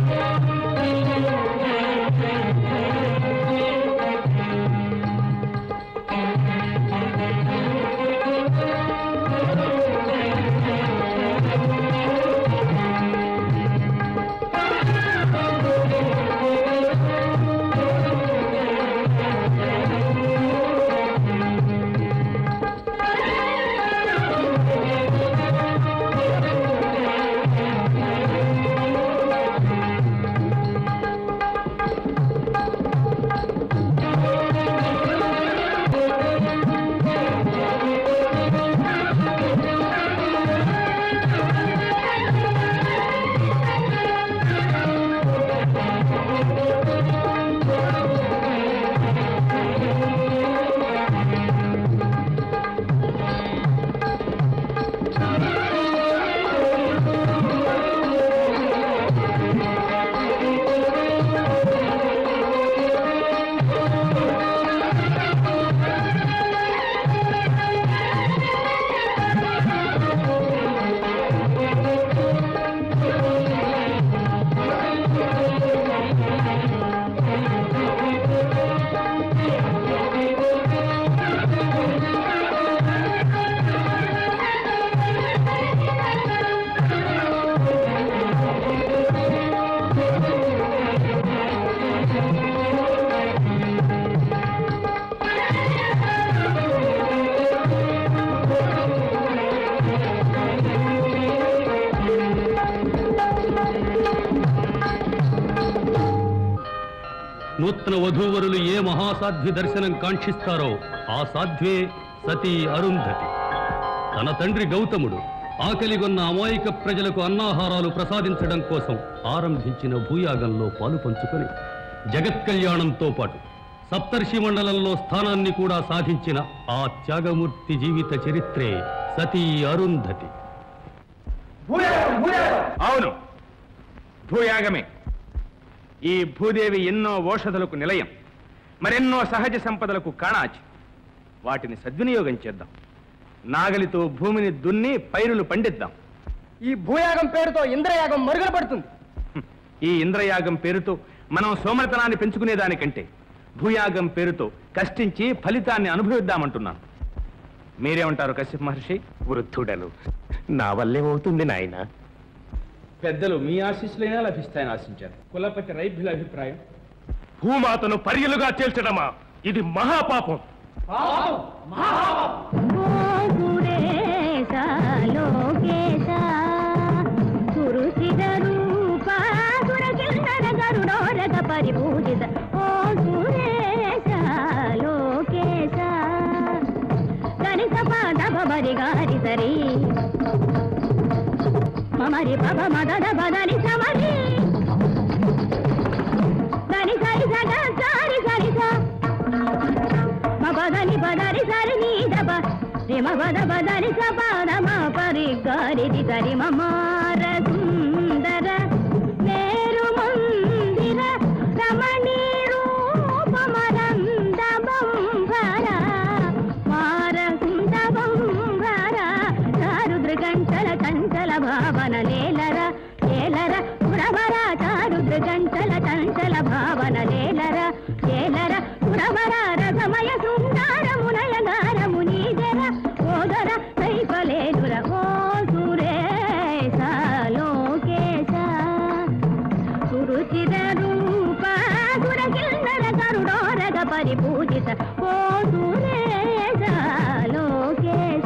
నూతన వధూవరులు ఏ మహాసాధ్వి దర్శనం కాంక్షిస్తారో ఆ సాధ్వే సతీ అరుంధతి. తన తండ్రి గౌతముడు ఆకలిగొన్న అమాయక ప్రజలకు అన్నాహారాలు ప్రసాదించడం కోసం ఆరంభించిన భూయాగంలో పాలు పంచుకొని జగత్కళ్యాణంతో పాటు సప్తర్షి మండలంలో స్థానాన్ని కూడా సాధించిన ఆ త్యాగమూర్తి జీవిత చరిత్రే సతీ అరుంధతి. అవును, భూయాగమే. ఈ భూదేవి ఎన్నో ఓషధులకు నిలయం, మరెన్నో సహజ సంపదలకు కాణాచి. వాటిని సద్వినియోగం చేద్దాం. నాగలితో భూమిని దున్ని పైరులు పండిద్దాం. ఈ భూయాగం పేరుతో ఇంద్రయాగం మరుగున పడుతుంది. ఈ ఇంద్రయాగం పేరుతో మనం సోమరతనాన్ని పెంచుకునేదానికంటే భూయాగం పేరుతో కష్టించి ఫలితాన్ని అనుభవిద్దామంటున్నాను. మీరేమంటారు కశ్యప మహర్షి? వృద్ధుడను, నా వల్లేమవుతుంది నాయన. పెద్దలు మీ ఆశీస్సులైనా లభిస్తాయని ఆశించారు. కులపతి రైభ్యుల అభిప్రాయం? భూమాతను పర్యలుగా చేల్చడమా, ఇది మహాపాపం. పరిపూజిత ఓ సురేశ లోకేశ గణిత పాద బరి గారి సరి మమరి పబ మదన బదని సమరి గని సరి సగ సారి సరి స మబదని బదరి సరి నీ దబ రిమ బద బదని స పాద మా పరి గారి ది సరి మమార సుందర నేరు మందిర రమణీ రూపమనంద బంభర మార సుంద బంభర చారుద్ర గంటల కంచల భావన లేలర లేలర పురవర చారుద్ర గంటల కంచల భావన లేలర లేలర పురవర రసమయ సుందర మునయగార మునీజర ఓదర కైపలేదుర ఓ సురేశ లోకేశ సురుచిర రూప సురకిన్నర కరుడోరగ పరిపూజిత ఓ సురేశ లోకేశ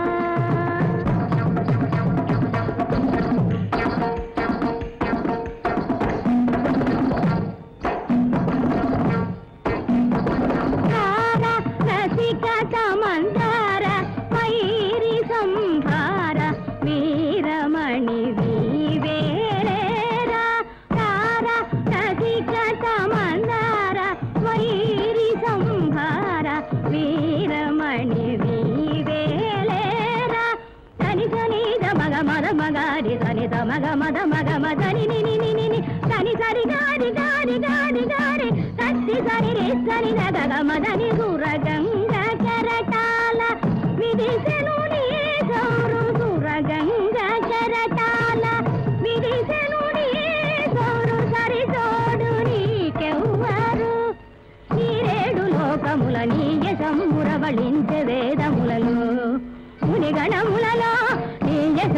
రసిక సమందార వైరి సంభార వీరమణి వీవేరా తార రసిక సమందార వైరి సంభార వీరమణి వీవేలేరా తని తని మగ మద మగారి తని మగ మద మగ మదని ని ని ని తని సరి గారి గారి గారి గారి తత్తి సరి రే సరి నగ మదని సుర గంగ కరటాల విదిశను నీ గౌరు సుర గంగ కరటాల విదిశను నీ గౌరు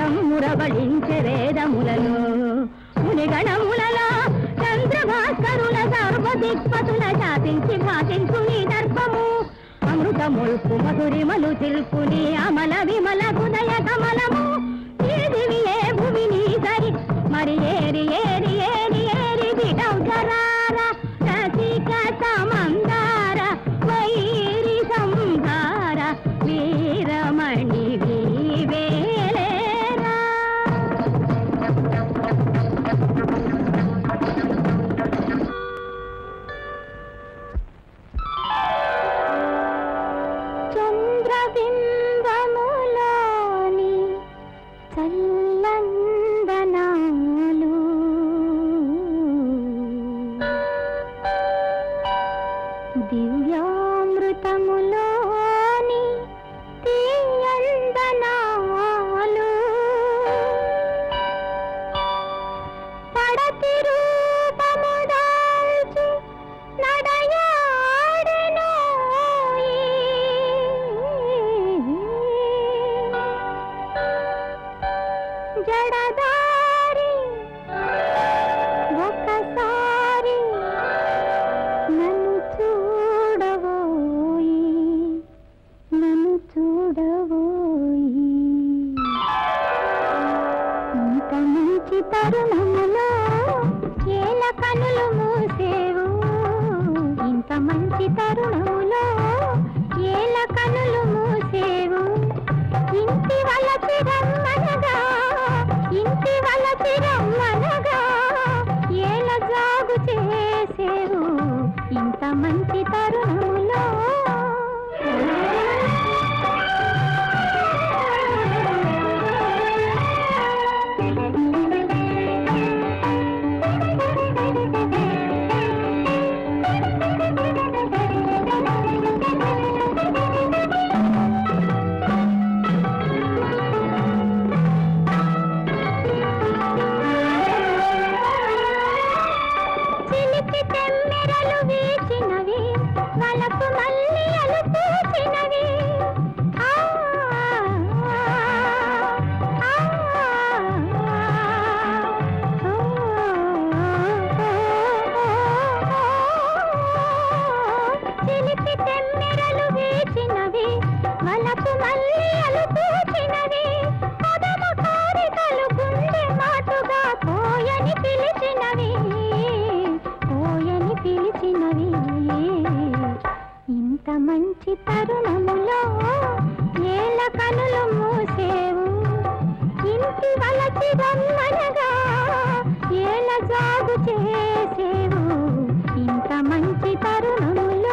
వేదం మురవళించే వేదములలో మునిగణములలో చంద్రభాస్కరుల సర్వదిక్పతుల శాసించి భాషించు నీ దర్పము అమృతముల్పు మధురిమలు చిల్పుని అమల విమల హృదయ కమలము ఏ దివియే భూమిని సరి మరి ఏరి ఏరి ఏరి ఏరి విడౌజరార రసిక సమందార వైరి సంహార వీరమణి వేలేరా చంద్రబింబములోని చల్లందనాలు దివ్యామృతములోని తీయందనాలు పడతి రూపము దాల్చి నడయాడెనోయి జడదారి ఒకసారి నన్ను చూడవోయి నన్ను చూడవోయి ఇంత మంచి తరుణములో ఏల కనులు మూసేవు ఇంత మంచి తరుణములో ఏల కనులు మూసేవు ఇంటి వలచి రమ్మనగా ఇంటి వలచి రమ్మనగా ఏల జాగు చేసేవు ఇంత మంచి తరుణములో చిలిపి తెమ్మెరలు వీచినవి వలపు మల్లియలు పూచినవి ఆ ఆ చిలిపి తెమ్మెరలు వీచినవి వలపు మల్లియలు పూచినవి పదము కోరికలు గుండె మాటుగా పోయని పిలిచినవి పోయని పిలిచినవి ఇంత మంచి తరుణములో ఏల కనులు మూసేవు ఇంటి వలచి రమ్మనగా ఏల జాగు చేసేవు ఇంత మంచి తరుణములో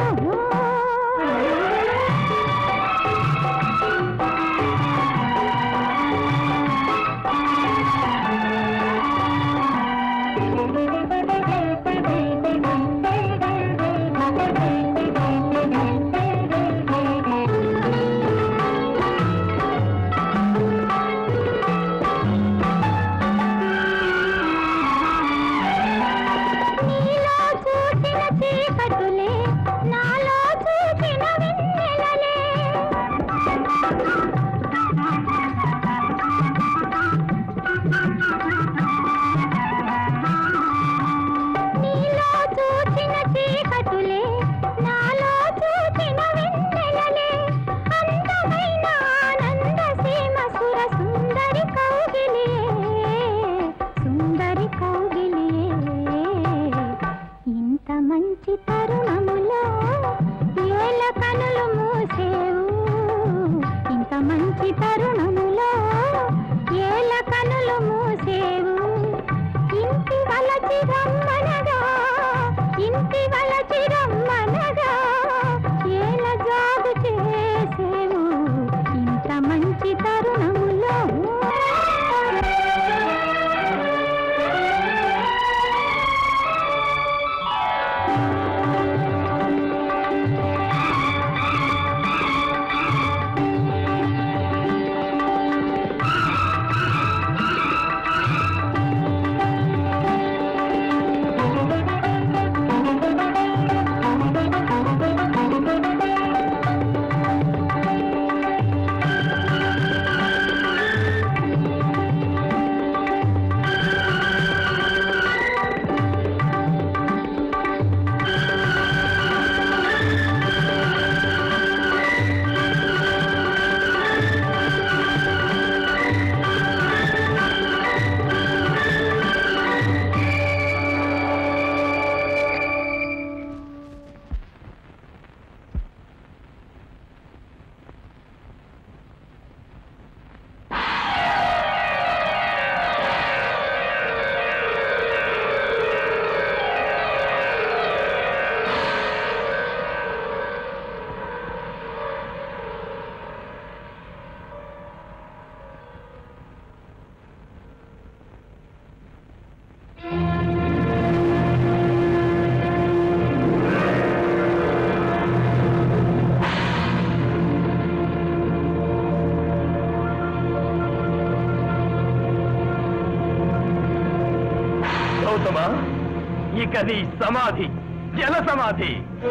గౌతమా, ఇక నీ సమాధి జల సమాధి.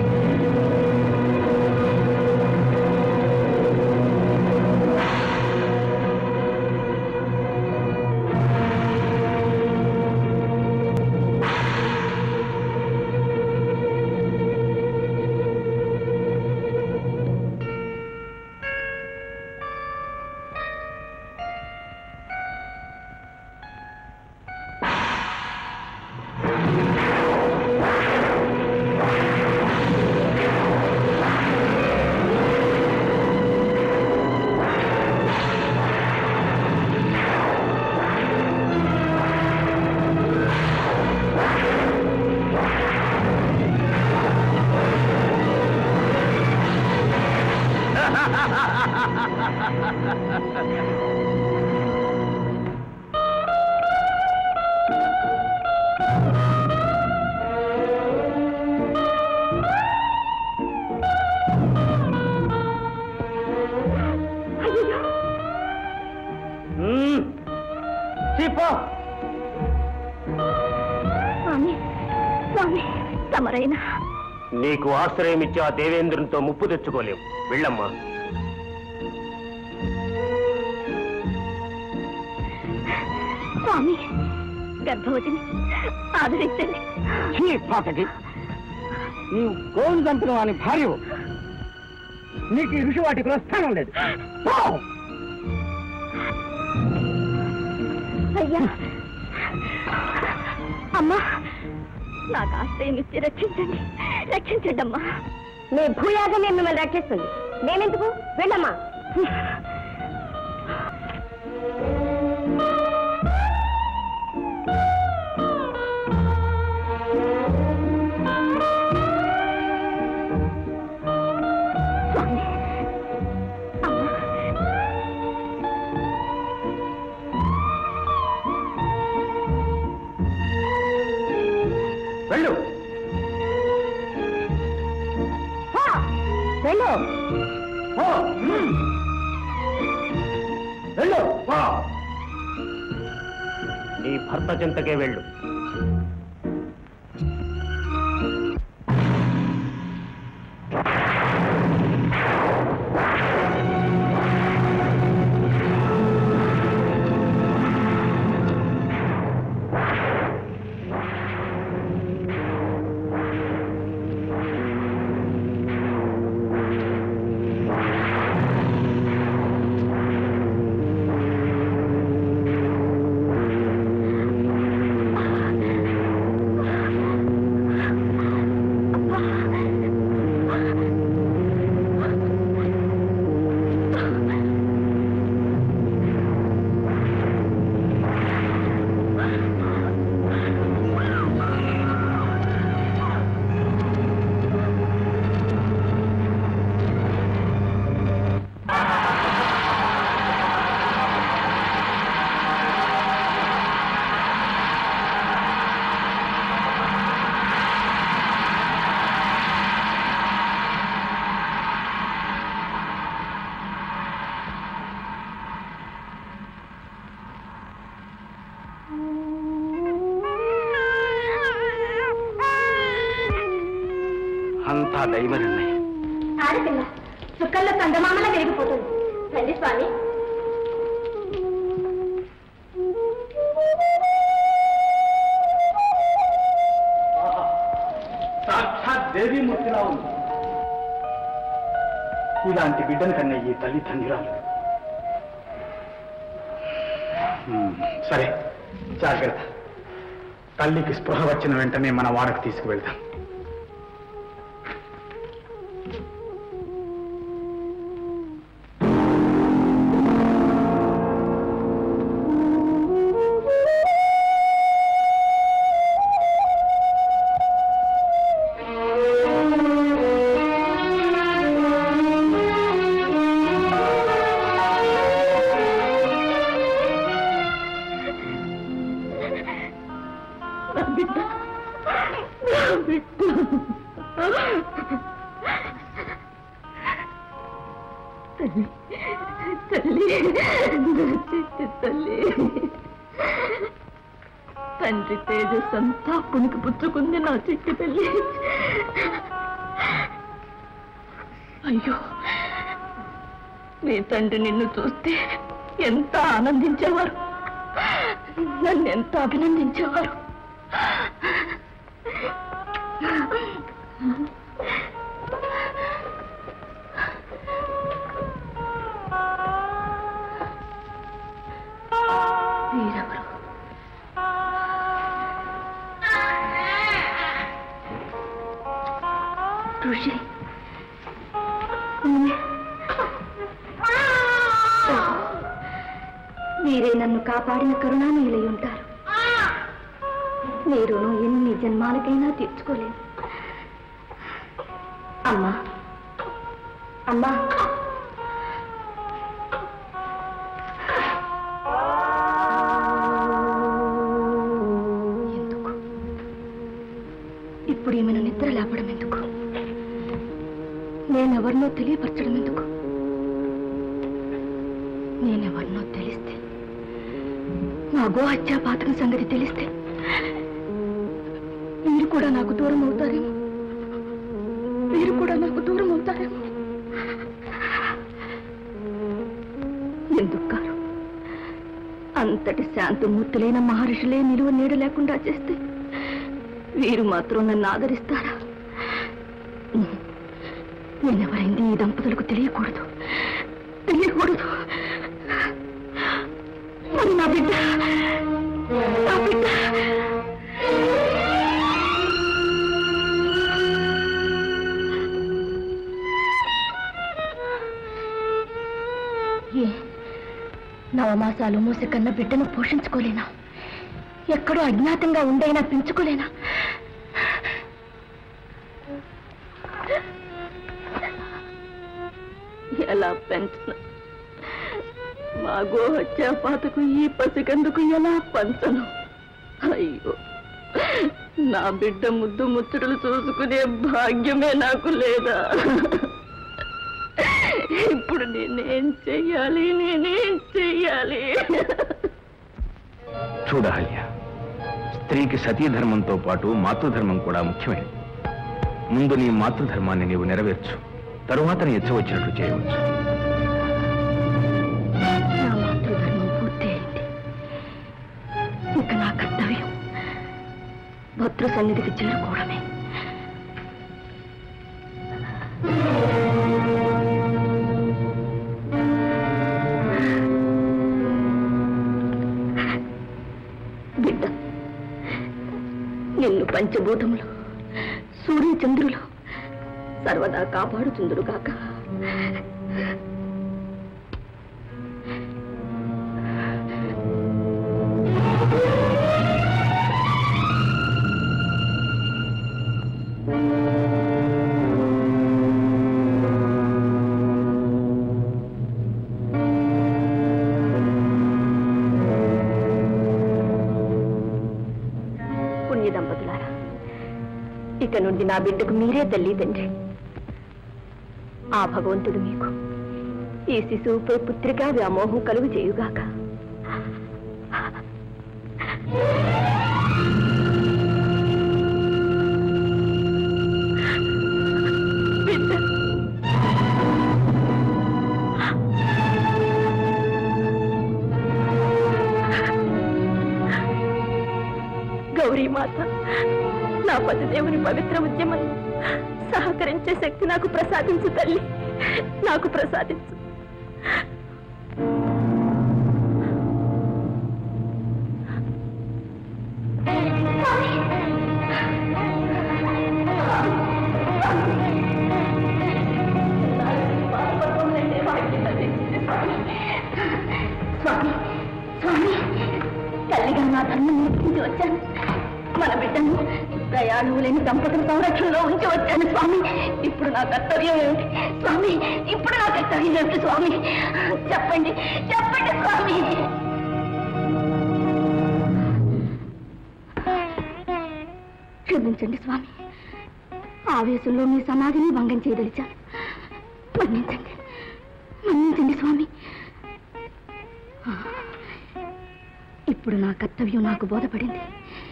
తమరైనా నీకు ఆశ్రయం ఇచ్చి ఆ దేవేంద్రునితో ముప్పు తెచ్చుకోలేవు. వెళ్ళమ్మా. స్వామి, గర్భవతిని ఆదరించండి. నీవు గోవును చంపిన వాని భార్యవు. నీకు ఈ ఋషివాటికలో స్థానం లేదు. అయ్యా, అమ్మా, నాకు ఆశ్రయం ఇచ్చి రక్షించండి, రక్షించండి అమ్మా. నీ భూయాగమే మిమ్మల్ని రక్షిస్తుంది. నేనెందుకు? వెళ్ళమ్మా. వెళ్ళు వెళ్ళు. వెళ్ళు. నీ భర్త చెంతకే వెళ్ళు. అంతా దైవ నిర్ణయం. ఆడపిల్ల చుక్కల్లో చందమామలా వెలిగిపోతుంది. రండి స్వామి. సాక్షాత్ దేవీమూర్తిలా ఉంది. ఇలాంటి బిడ్డను కన్నా ఈ తల్లి తండ్రిరాలు. సరే, జాగ్రత్త. తల్లికి స్పృహ వచ్చిన వెంటనే మన వాడకు తీసుకువెళ్తాం. తండ్రి తేజస్సంతా పుణికి పుచ్చుకుంది నా చిట్టి పెళ్ళి. అయ్యో, నీ తండ్రి నిన్ను చూస్తే ఎంత ఆనందించేవారు, నన్ను ఎంత అభినందించేవారు. వీరెవరు? ఋషి. మీరే నన్ను కాపాడిన కరుణామయులై ఉంటారు. మీరు ఎన్ని జన్మాలకైనా తీర్చుకోలేదు. అమ్మా, అమ్మా, ఎందుకు ఇప్పుడు ఈమెను నిద్ర లేపడం ఎందుకు? నేనెవరినో తెలియపరచడం ఎందుకు? నేనెవరినో తెలిస్తే, నా గోహత్యా పాతకం సంగతి తెలిస్తే మీరు కూడా నాకు దూరం అవుతారేమో. మీరు కూడా నాకు దూరం అవుతారేమో. ఎందుకు కారు? అంతటి శాంతమూర్తులైన మహర్షులే నిలువ నీడ లేకుండా చేస్తే వీరు మాత్రం నన్ను ఆదరిస్తారా? నేనెవరైంది ఈ దంపతులకు తెలియకూడదు, తెలియకూడదు. మరి నా బిడ్డ, నా బిడ్డ నవమాసాలు మూసి కన్న బిడ్డను పోషించుకోలేనా? ఎక్కడో అజ్ఞాతంగా ఉండైనా పెంచుకోలేనా? ఎలా పెంచను? మా గోహత్యా పాతకు ఈ పసికందుకు ఎలా పంచను? అయ్యో, నా బిడ్డ ముద్దు ముచ్చటలు చూసుకునే భాగ్యమే నాకు లేదా? ఇప్పుడు నేనేం చెయ్యాలి? నేనేం చెయ్యాలి? చూడహల్య, స్త్రీకి సతీధర్మంతో పాటు మాతృధర్మం కూడా ముఖ్యమైనది. ముందు నీ మాతృధర్మాన్ని నీవు నెరవేర్చు, తరువాత నీ ఇచ్చ వచ్చినట్లు చేయవచ్చు. నా మాతృధర్మం పూర్తయింది. ఇక నా కర్తవ్యం భద్ర సన్నిధికి చేరుకోవడమే. బిడ్డ, నిన్ను పంచభూతములు, సూర్యచంద్రులు సర్వదా కాపాడుతుందురుగాక. పుణ్య దంపతులారా, ఇక నుండి నా బిడ్డకు మీరే తల్లి తండ్రి. ఆ భగవంతుడు మీకు ఈ శిశువుపై పుత్రికా వ్యామోహం కలుగు చేయుగాక. గౌరీమాత, నా పతిదేవుని పవిత్ర ఉద్యమం సహకరించే శక్తి నాకు ప్రసాదించు తల్లి, నాకు ప్రసాదించు. స్వామి, స్వామి, తల్లిగా నా ధర్మం నేర్పించి వచ్చాను. మన బిడ్డను ప్రయాణం లేని దంపతుల సంరక్షణలో ఉంచి వచ్చాను స్వామి. ఇప్పుడు నా కర్తవ్యం ఏమిటి స్వామి? ఇప్పుడు నా కర్తవ్యం ఏమిటి స్వామి? చెప్పండి, చెప్పండి స్వామి. క్షమించండి స్వామి, ఆవేశంలో మీ సమాధిని భంగం చేయదలిచాను. మన్నించండి, మన్నించండి స్వామి. ఇప్పుడు నా కర్తవ్యం నాకు బోధపడింది.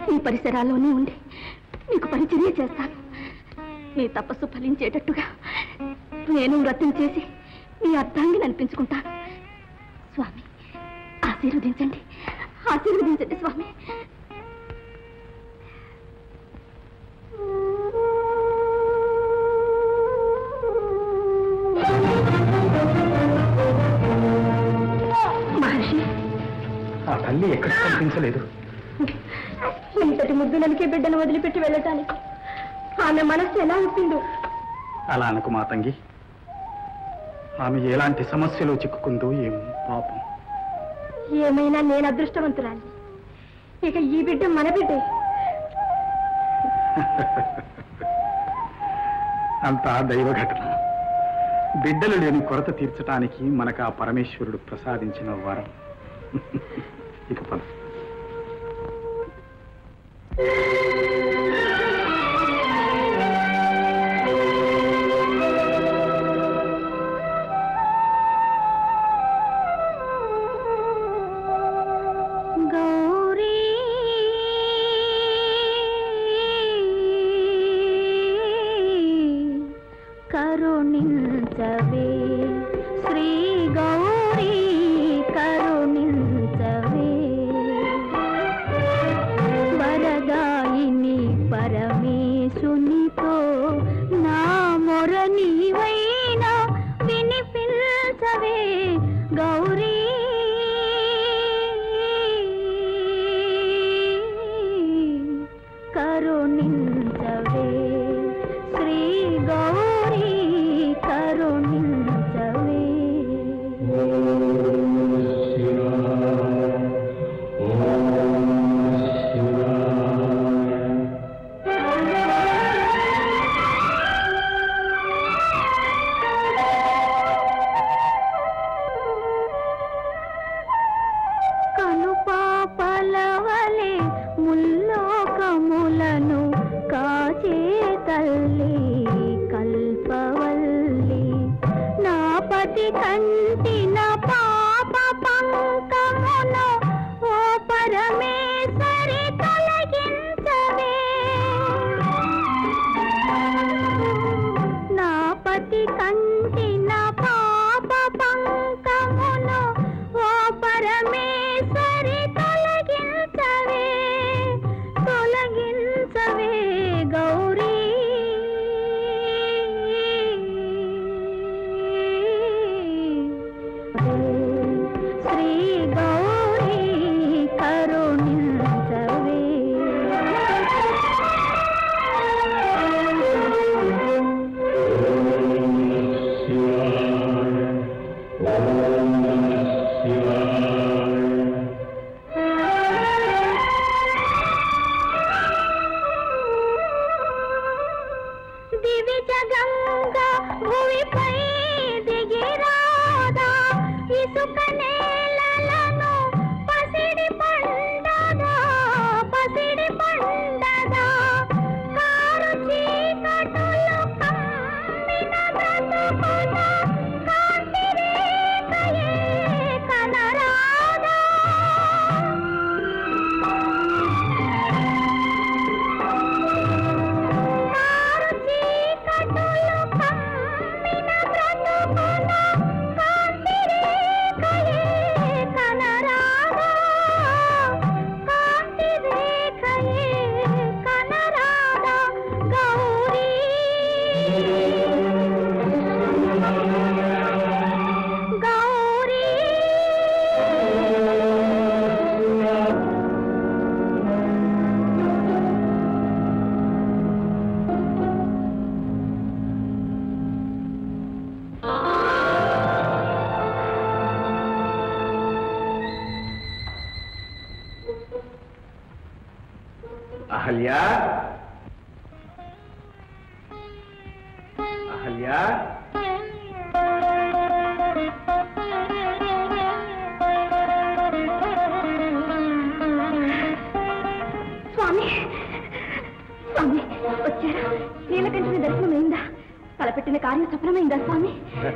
ఈ పరిసరాల్లోనే ఉండి నీకు పరిచర్య చేస్తాను. నీ తపస్సు ఫలించేటట్టుగా నేను వ్రతం చేసి నీ అర్థాంగిని అనిపించుకుంటాను. స్వామి ఆశీర్వదించండి, ఆశీర్వదించండి స్వామి. మహర్షి, ఆ తల్లి ఎక్కడ కనిపించలేదు. ఇంతటి ముద్దులకే బిడ్డను వదిలిపెట్టి వెళ్ళటానికి ఆమె మనస్సు ఎలా ఉంటుందో. అలా అనకు మాతంగి. ఆమె ఎలాంటి సమస్యలో చిక్కుకుందో ఏమో పాపం. ఏమైనా నేను అదృష్టవంతురాలి. ఇక ఈ బిడ్డ మన బిడ్డే. అంతా దైవ ఘటన. బిడ్డలు లేని కొరత తీర్చడానికి మనకు ఆ పరమేశ్వరుడు ప్రసాదించిన వరం. ఇక పద. కరుణించవే శ్రీ గౌరీ, కరుణించవే వరదాయిని పరమేశునితో నా మొర నీవైనా వినిపించవే గౌరీ. కరుణించవే శ్రీ గౌరీ, కరుణించవే. కనుపాపలవలే ముల్లోకములను కాచే తల్లి కల్పవల్లి, నా పతి కంటిన పాప పంకమును ఓ పరమేశ్వరి తొలగించవే. నా పతి కంటిన పాప పంకమును ఓ పరమేశ్వరి తొలగించవే, తొలగించవే గౌరీ. శ్రీ గౌరీ, కరుణించవే. దివిజ గంగా భూమిపై దిగిరాదా, ఇసుక నేలలను పసిడి పండదా, పసిడి పండదా. కారు చీకటులు కమ్మిన బ్రతుకున కాంతి రేఖయే కనరాదా. కారు చీకటులు కమ్మిన బ్రతుకున కాంతి రేఖయే కనరాదా, కాంతి రేఖయే కనరాదా గౌరీ. గౌరీ అహల్య, అహల్య, స్వామి, స్వామి వచ్చారా? నీలకంఠుని దర్శనమైందా? తలపెట్టిన కార్యం సఫలమైందా స్వామి?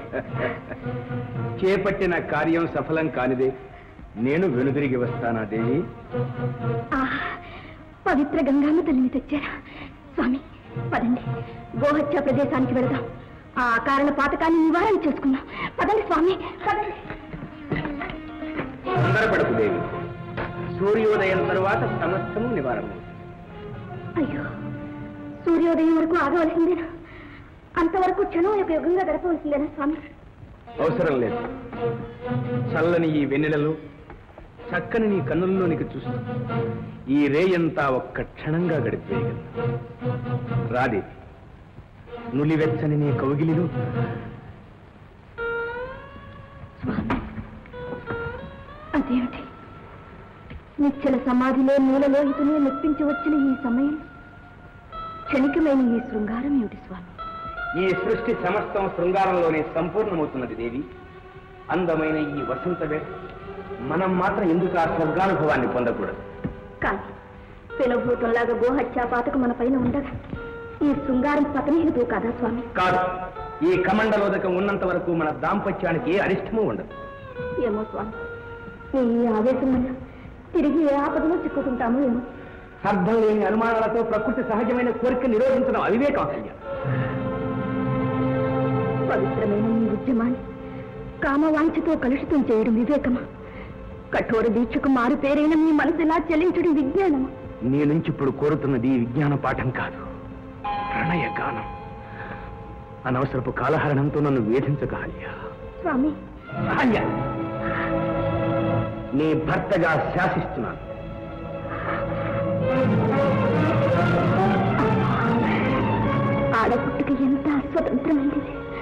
చేపట్టిన కార్యం సఫలం కానిదే నేను వెనుదిరిగి వస్తానా దేవి? పవిత్ర గంగామ్మ తల్లిని తెచ్చారా? స్వామి పదండి, గోహత్య ప్రదేశానికి వెళదాం. ఆ కారణ పాతకాన్ని నివారణ చేసుకుందాం. పదండి స్వామి, పదండి. తొందరపడకు దేవి, సూర్యోదయం తరువాత సమస్తము నివారణ. అయ్యో, సూర్యోదయం వరకు ఆగవలసిందేనా? అంతవరకు క్షణం యొక్క యుగంగా గడపవలసిందేనా స్వామి? అవసరం లేదు. చల్లని ఈ వెన్నెలలో చక్కని నీ కన్నుల్లోనికి చూస్తూ ఈ రేయంతా ఒక్క క్షణంగా గడిపేయగలను. రాదే, నులివెచ్చని నీ కౌగిలిలో. అదేమిటి, నిశ్చల సమాధిలో మూలలోహితునే మెప్పించి వచ్చిన ఈ సమయం, క్షణికమైన ఈ శృంగారం ఏమిటి స్వామి? ఈ సృష్టి సమస్తం శృంగారంలోనే సంపూర్ణమవుతున్నది దేవి. అందమైన ఈ వసంత వేళ మనం మాత్రం ఎందుకు ఆ స్వర్గానుభవాన్ని పొందకూడదు? కానీ పెనుభూతంలాగా గోహత్యా పాతకు మన పైన ఉండగా ఈ శృంగారం పతనీయుడు కదా స్వామి? కాదు, ఈ కమండలోదకం ఉన్నంత వరకు మన దాంపత్యానికి ఏ అరిష్టమూ ఉండదు. ఏమో స్వామి, ఈ ఆవేశం వల్ల తిరిగి ఏ ఆపదలో చిక్కుకుంటామో ఏమో. అర్థం లేని అనుమానాలతో ప్రకృతి సహజమైన కోరిక నిరోధించడం అవివేకం. పవిత్రమైన ఈ ఉద్యమాన్ని కామవాంఛతో కలుషితం చేయడం వివేకమా? కఠోర దీక్షకు మారు పేరైన మీ మనసు ఇలా చెల్లించడం విజ్ఞానమా? నీ నుంచి ఇప్పుడు కోరుతున్నది విజ్ఞాన పాఠం కాదు, ప్రణయ గానం. అనవసరపు కాలహరణంతో నన్ను వేధించక అహల్య. స్వామి, అహల్య, నీ భర్తగా శాసిస్తున్నాను. ఆడపుట్టుకి ఎంత స్వతంత్రమైంది.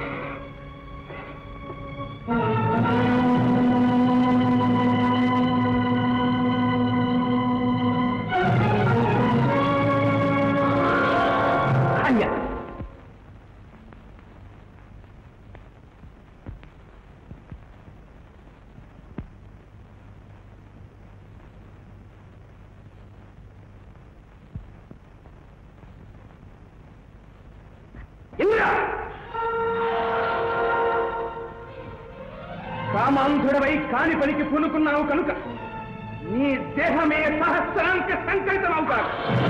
కామాంధుడవై కాని పనికి పూనుకున్నావు కనుక నీ దేహమే సహస్రాంక సంకల్పమవుతాడు.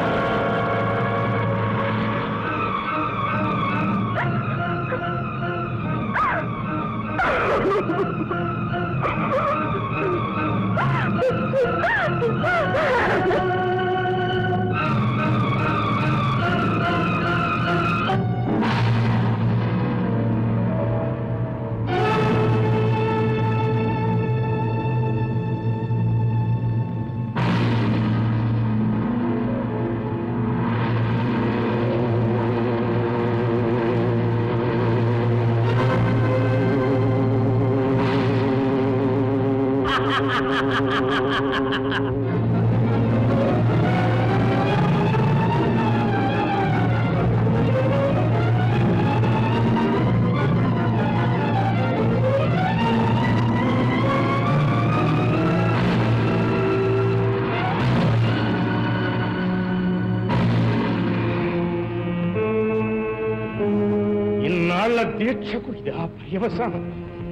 ఇన్నాళ్ల దీక్షకు ఇదా పర్యవసానం.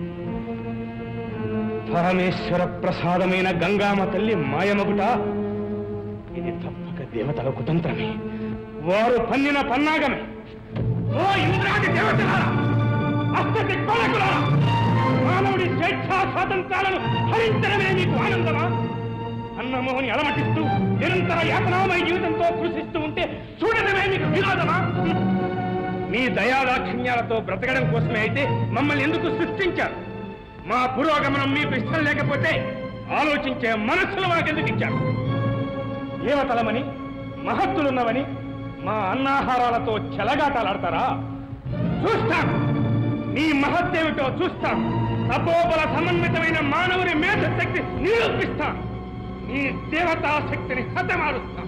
పరమేశ్వర ప్రసాదమైన గంగామ తల్లి మాయమగుట ఇది తప్పక దేవతల కుతంత్రమే, వారు పన్నిన పన్నాగమే. ఓ ఇంద్రాది దేవతలారా, అస్తటి కొలకులారా, మానవుడి స్వేచ్ఛా స్వాతంత్రాలను హరించడమే మీకు ఆనందమా? అన్నమోహని అలమటిస్తూ నిరంతర యాతనామయ జీవితంతో కృషిస్తూ ఉంటే చూడడమే మీకు వినోదమా? మీ దయాదాక్షిణ్యాలతో బ్రతకడం కోసమే అయితే మమ్మల్ని ఎందుకు సృష్టించారు? మా పురోగమనం మీకు ఇష్టం లేకపోతే ఆలోచించే మనస్సులు మాకెందుకు ఇచ్చారు? దేవతలమని మహత్తులున్నవని మా అన్నాహారాలతో చెలగాటాలాడతారా? చూస్తాం, నీ మహత్తేమిటో చూస్తాం. తపోబల సమన్వితమైన మానవుని మేధశక్తి నిరూపిస్తాం. నీ దేవతాశక్తిని హతమారుస్తాం.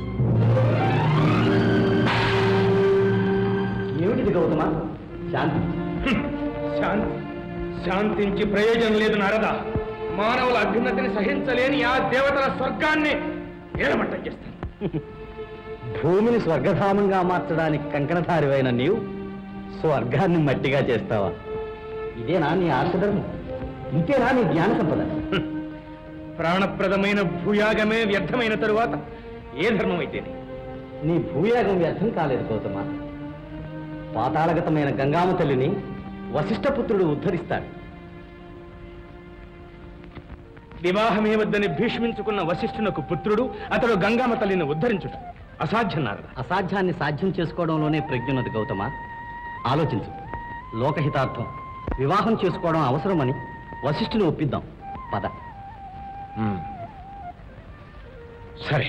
ఏమిటిది గౌతమ? శాంతి శాంతి శాంతించి ప్రయోజనం లేదు నారద. మానవుల అభ్యున్నతిని సహించలేని ఆ దేవతల స్వర్గాన్ని ఏలమట్టం చేస్తాను. భూమిని స్వర్గధామంగా మార్చడానికి కంకణధారివైన నీవు స్వర్గాన్ని మట్టిగా చేస్తావా? ఇదేనా నీ ఆర్షధర్మం? ఇంకేనా నీ జ్ఞాన సంపద? ప్రాణప్రదమైన భూయాగమే వ్యర్థమైన తరువాత ఏ ధర్మం అయితేనే. నీ భూయాగం వ్యర్థం కాలేదు గౌతమ. పాతాళగతమైన గంగామ తల్లిని వశిష్ఠపుత్రుడు ఉద్ధరిస్తాడు. వివాహమే వద్దని భీష్మించుకున్న వశిష్ఠునకు పుత్రుడు అతడు గంగామ తల్లిని ఉద్ధరించుట అసాధ్యం నారద. అసాధ్యాన్ని సాధ్యం చేసుకోవడంలోనే ప్రజ్ఞున్నది గౌతమ. ఆలోచించు. లోకహితార్థం వివాహం చేసుకోవడం అవసరమని వశిష్ఠుని ఒప్పిద్దాం. పద. సరే.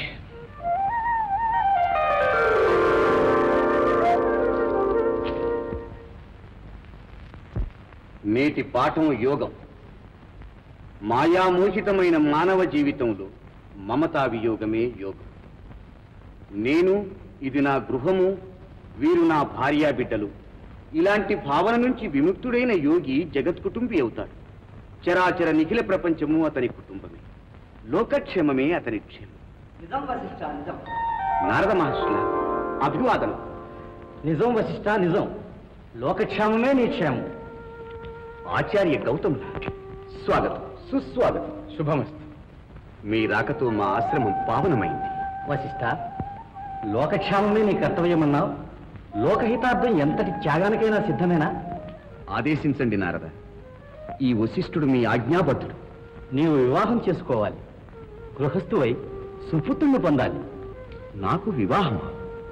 నేటి పాఠం యోగం. మాయామోహితమైన మానవ జీవితంలో మమతా వియోగమే యోగం. నేను, ఇది నా గృహము, వీరు నా భార్యా బిడ్డలు, ఇలాంటి భావన నుంచి విముక్తుడైన యోగి జగత్కుటుంబి అవుతాడు. చరాచర నిఖిల ప్రపంచము అతని కుటుంబమే, లోకక్షేమమే అతని క్షేమం. నిజం వశిష్ఠ, నిజం. నారద మహర్షుల అభివాదనం. నిజం వశిష్ఠ, నిజం. లోకక్షేమమే నీ క్షేమం. ఆచార్య గౌతముల స్వాగతం, సుస్వాగతం. శుభమస్తు. మీ రాకతో మా ఆశ్రమం పావనమైంది. వశిష్ఠ, లోకక్షేమమే నీ కర్తవ్యమన్నావు. లోకహితార్థం ఎంతటి త్యాగానికైనా సిద్ధమేనా? ఆదేశించండి నారద. ఈ వశిష్ఠుడు మీ ఆజ్ఞాబద్ధుడు. నీవు వివాహం చేసుకోవాలి. గృహస్థువై సుపుత్రుణ్ణి పొందాలి. నాకు వివాహమా?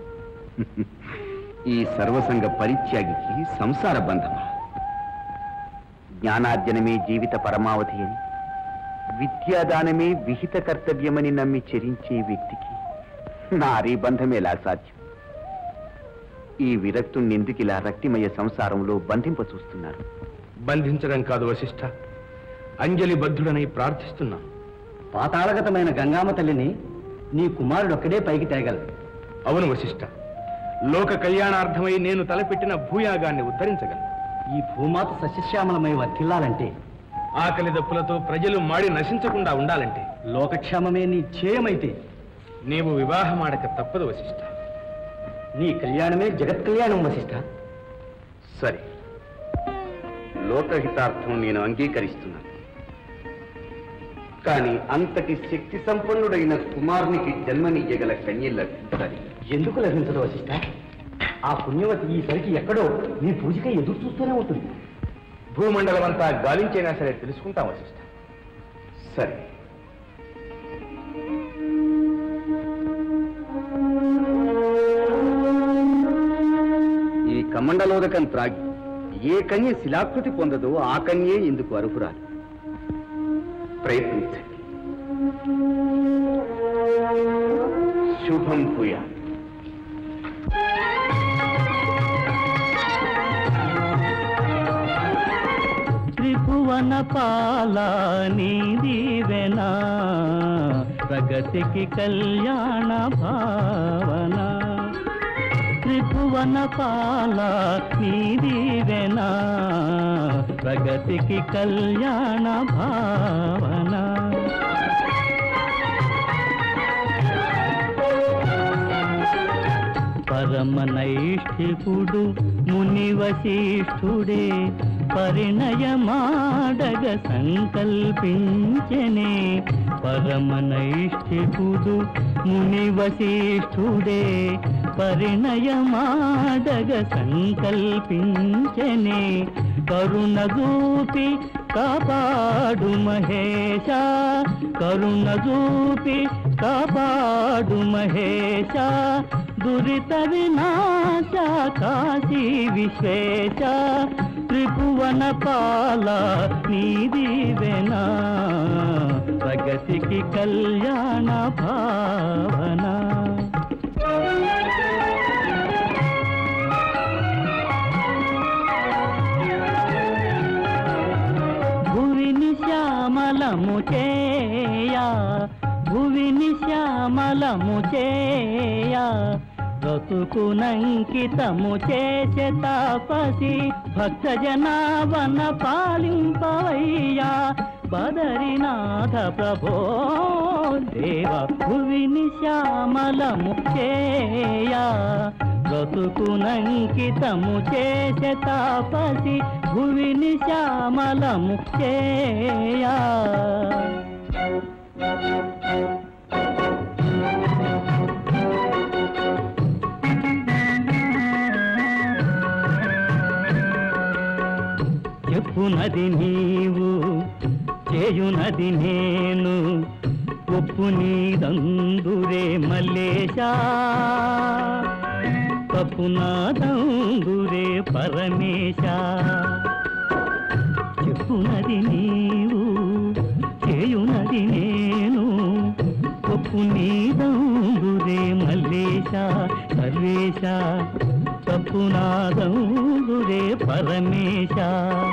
ఈ సర్వసంగ పరిత్యాగికి సంసార బంధమా? జ్ఞానార్జనమే జీవిత పరమావధి అని, విద్యాదానమే విహిత కర్తవ్యమని నమ్మి చరించే వ్యక్తికి నారీ బంధమేలా సాధ్యం? ఈ విరక్తుణ్ణి ఎందుకిలా రక్తిమయ సంసారంలో బంధింప చూస్తున్నారు? బంధించడం కాదు వశిష్ఠ, అంజలి బద్ధుడనై ప్రార్థిస్తున్నాం. పాతాళగతమైన గంగామ తల్లిని నీ కుమారుడొక్కడే పైకి తేగలడు. అవును వశిష్ఠ, లోక కళ్యాణార్థమై నేను తలపెట్టిన భూయాగాన్ని ఉద్ధరించగలను. ఈ భూమాత సస్యశ్యామలమై వర్ధిల్లాలంటే, ఆకలి దప్పులతో ప్రజలు మాడి నశించకుండా ఉండాలంటే, లోకక్షేమమే నీ ధ్యేయమైతే నీవు వివాహమాడక తప్పదు వశిష్ఠ. నీ కళ్యాణమే జగత్ కళ్యాణం వశిష్ఠ. సరే, లోకహితార్థం నేను అంగీకరిస్తున్నాను. కానీ అంతటి శక్తి సంపన్నుడైన కుమారునికి జన్మనియ్యగల కన్య లభించాలి. ఎందుకు లభించదు వశిష్ఠ? ఆ పుణ్యవతి ఈసరికి ఎక్కడో నీ పూజకై ఎదురు చూస్తూనే ఉంటుంది. భూమండలం అంతా గాలించైనా సరే తెలుసుకుంటాం వశిష్ఠ. సరే, ఈ కమండలోదకం త్రాగి ఏ కన్య శిలాకృతి పొందదో ఆ కన్యే ఇందుకు అర్హురాలు. ప్రయత్నించండి. శుభం భూయా. త్రిభువన పాలా నీ దీవెనా, ప్రగతికి కళ్యాణ భావన. త్రిభువన పాలా నీ దీవెనా, ప్రగతికి కళ్యాణ భావన. పరమనైష్ఠికుడు ముని వశిష్ఠుడే పరిణయమాడగ సంకల్పించెనే. పరమనైష్ఠికుడు ముని వశిష్ఠుడే పరిణయమాడగ సంకల్పించెనే. కరుణ చూపి కాపాడు మహేశ, కరుణ చూపి కాపాడు మహేశ. దురిత వినాశ కాశీ విశ్వేశ, త్రిభువన పాల నీ దీవెనా, ప్రగతికి కళ్యాణ భావన. భువిని శ్యామలము చేయా, భువిని శ్యామలము చేయా, బ్రతుకునంకితము చేసే తాపసి భక్త జనావన పాలింపవయ్యా. బదరినాథ ప్రభో దేవ, భువిని శ్యామలము చేయా, బ్రతుకునంకితము చేసే తాపసి భువిని శ్యామలము చేయా. చెప్పునది నీవు చేయునది నేను ఒప్పు నీదందురే మల్లేశా తప్పు నాదందురే పరమేశా చెప్పునది నీవు చేయునది నేను ఒప్పు నీదందురే మల్లేశా సర్వేశా తప్పు నాదందురే పరమేశా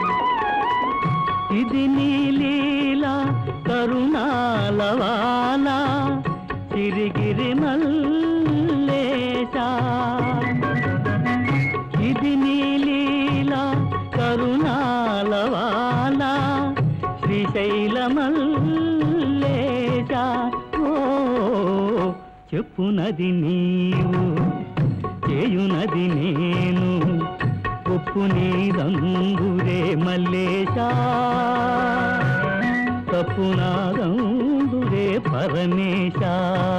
ఇది నీ లీలా కరుణాలవాలా సిరిగిరి మల్లేశా ఇది నీ లీలా కరుణాలవాలా శ్రీశైల మల్లేశా ఓ చెప్పునది నీవు చేయునది నేను ఒప్పు నీదందురే మల్లేశా తప్పు నాదందురే పరమేశా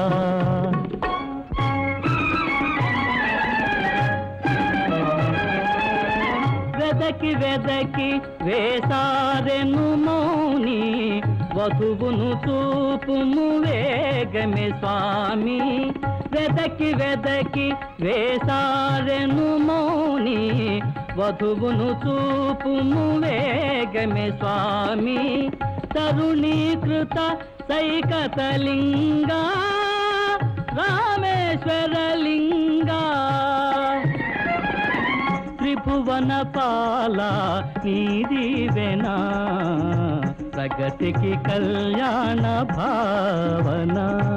వెదకి వెదకి వేసారెను మౌని వధువును చూపుము వేగమే స్వామి వెదకి వెదకి వేసారెను మౌని వధువును చూపుము వేగమే స్వామి తరుణీకృత సైకతలింగా రామేశ్వరలింగా త్రిభువన పాల నీదివెనా ప్రగతికి కళ్యాణ భావన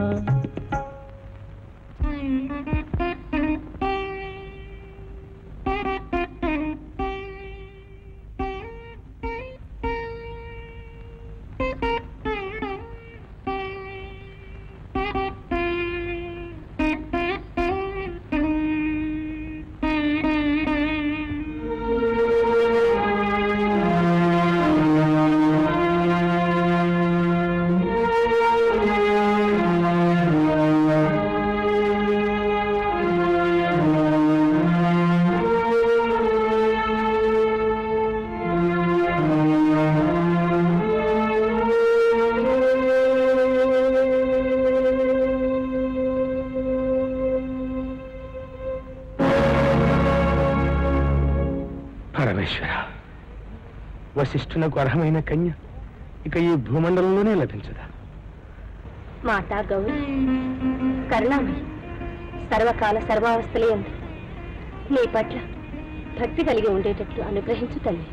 వశిష్ఠునకు అర్హమైన కన్య ఇక ఈ భూమండలంలోనే లభించదా? మాతా గౌరి కరుణామయి సర్వకాల సర్వావస్థలే ఉంది. నీ పట్ల భక్తి కలిగి ఉండేటట్లు అనుగ్రహించు తల్లి.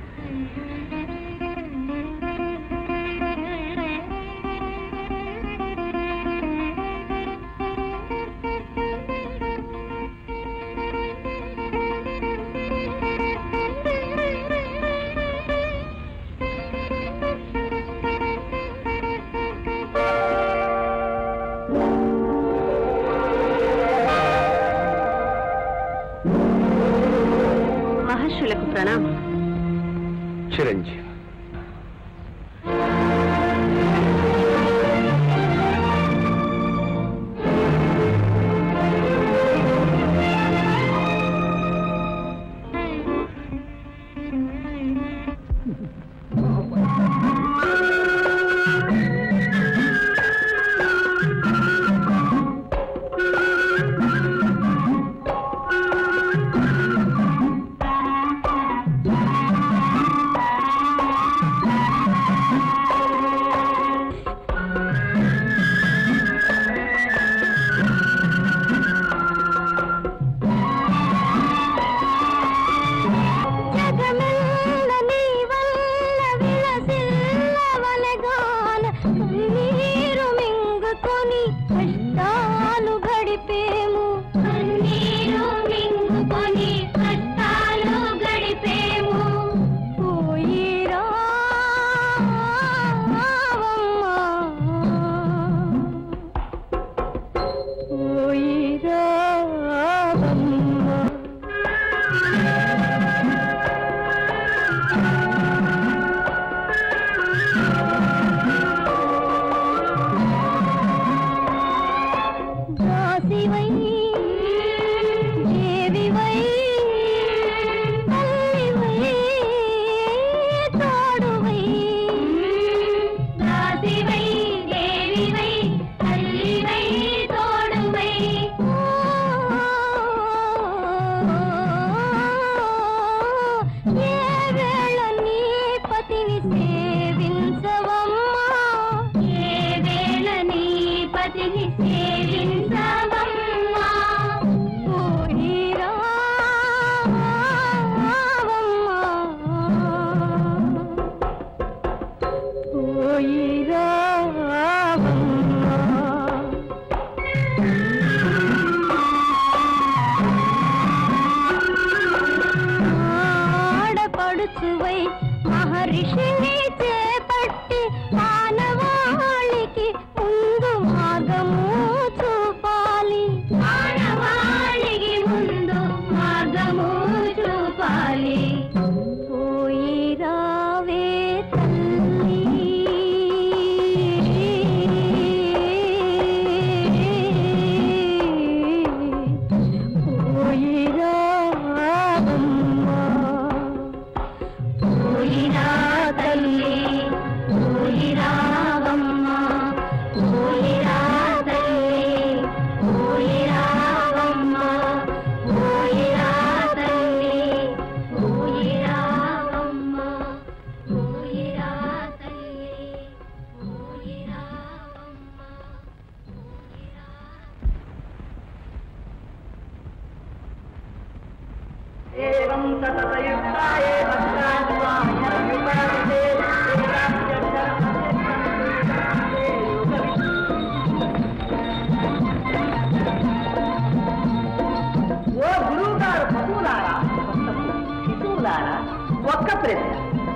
మహర్షులకు ప్రణామం. చిరంజీవి సేవించవమ్మా పోయిరా ఆడపడుచువై మహర్షిని చేపట్టి మానవాళికి ముందు మార్గము చూపాలి మానవాళికి ముందు మార్గము చూపాలి పోయి రావే తల్లి పోయి రావమ్మా పోయిరా తల్లి పోయిరా రావమ్మా పోయిరా తల్లి పోయిరా రావమ్మా పోయిరా తల్లి పోయిరా రావమ్మా పోయిరా తల్లి పోయిరా రావమ్మా ఏవం సతతయుక్తాయ ఓ గురువు గారు పశువులారా శిశువులారా ఒక్క ప్రశ్న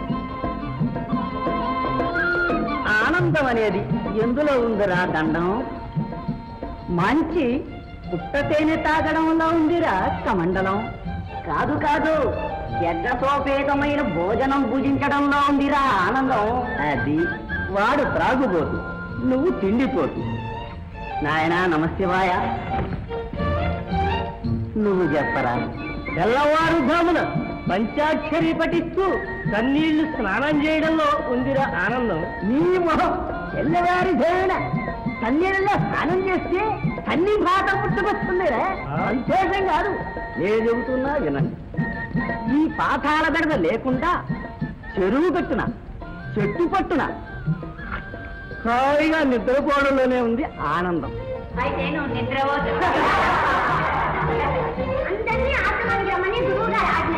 ఆనందం అనేది ఎందులో ఉందిరా దండం మంచి పుట్టతేనె తాగడంలో ఉందిరా కమండలం కాదు కాదు యజ్ఞసోపేతమైన భోజనం భుజించడంలో ఉందిరా ఆనందం అది వాడు త్రాగుబోతు నువ్వు తిండిపోతు నాయనా నమశివాయ నువ్వు చెప్పరా తెల్లవారుధామున పంచాక్షరి పఠిస్తూ కన్నీళ్లు స్నానం చేయడంలో ఉందిరా ఆనందం నీ మొహం తెల్లవారుధామున కన్నీళ్ళలో స్నానం చేస్తే అన్ని భాగం పుట్టుకొస్తుందిరా సంతోషం కాదు నేను చెబుతున్నా వినండి ఈ పాతాళ బెడద లేకుండా చెరువు కట్టున చెట్టు పట్టున హాయిగా నిద్రపోవడంలోనే ఉంది ఆనందం అయితే నువ్వు నిద్రపోతు అందరినీ ఆశ్రమానికి రమ్మని గురువు గారు ఆజ్ఞ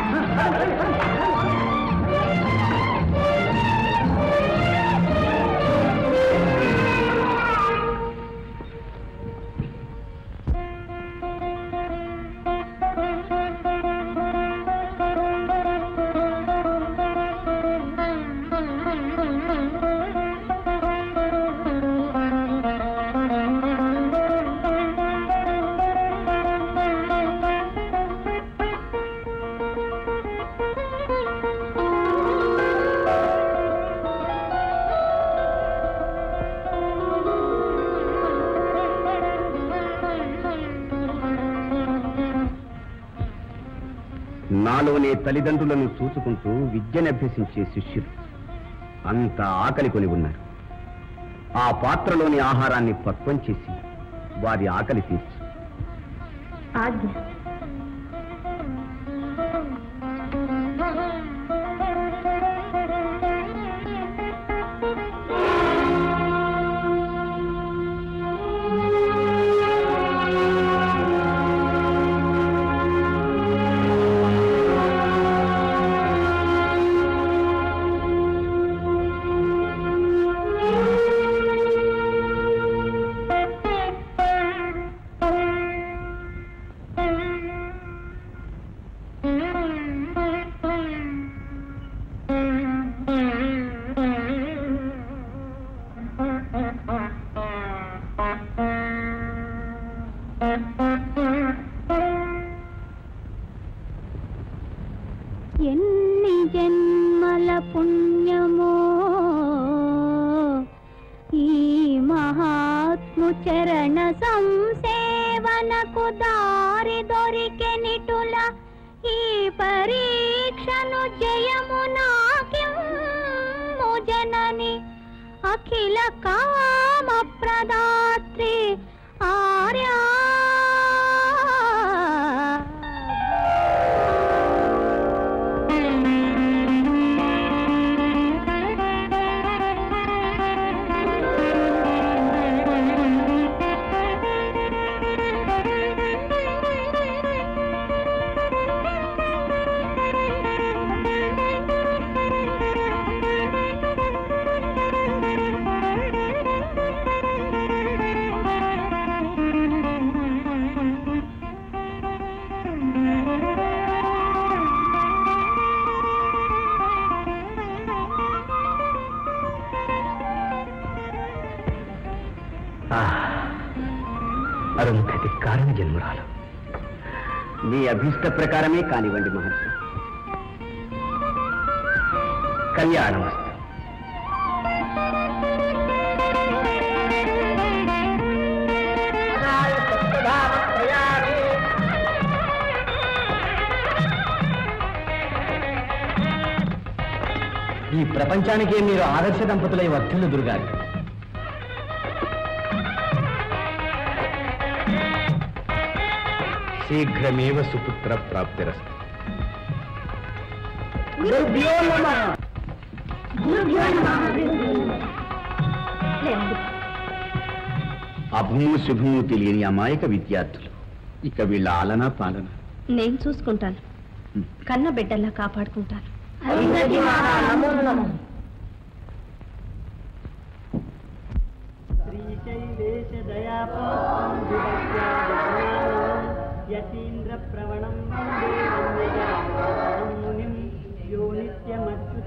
నాలోనే తల్లిదండ్రులను చూసుకుంటూ విద్యనభ్యసించే శిష్యులు అంత ఆకలి కొని ఉన్నారు. ఆ పాత్రలోని ఆహారాన్ని పక్వం చేసి వారి ఆకలి తీర్చు. ఆజ్ఞ. ఎన్ని జన్మల పుణ్యమో ఈ మహాత్ము చరణ సంసేవనకు దారి దొరికెనిటుల ఈ పరీక్షను జయము నాకిమ్ము జనని అఖిల కామ ప్రదాత్రి ఆర్యా అరుంధతి కారణ జన్మరాలు. మీ అభిష్ట ప్రకారమే కానివ్వండి మహర్షి. కళ్యాణమస్తు. ఈ ప్రపంచానికి మీరు ఆదర్శ దంపతులై వర్ధిల్లుదురుగాక. శీఘ్రమేవ సుపుత్ర ప్రాప్తిరస్తు. అభము శుభము తెలియని అమాయక విద్యార్థులు. ఇక వీళ్ళ ఆలనా పాలన నేను చూసుకుంటాను. కన్న బిడ్డల్లా కాపాడుకుంటాను. యతీంద్ర ప్రవణం మునిం యో నిత్యమచ్యుత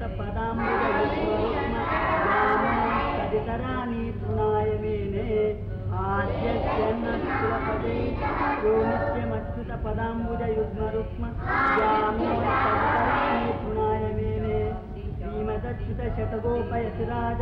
పదాంబుజరాని తృణాయ మేనే ఆద్యపదే యో నిత్యమచ్యుత పదాంబుజయుగ్మరుక్మ తృణాయ మేనే శ్రీమదచ్యుత శతగోపయతి రాజ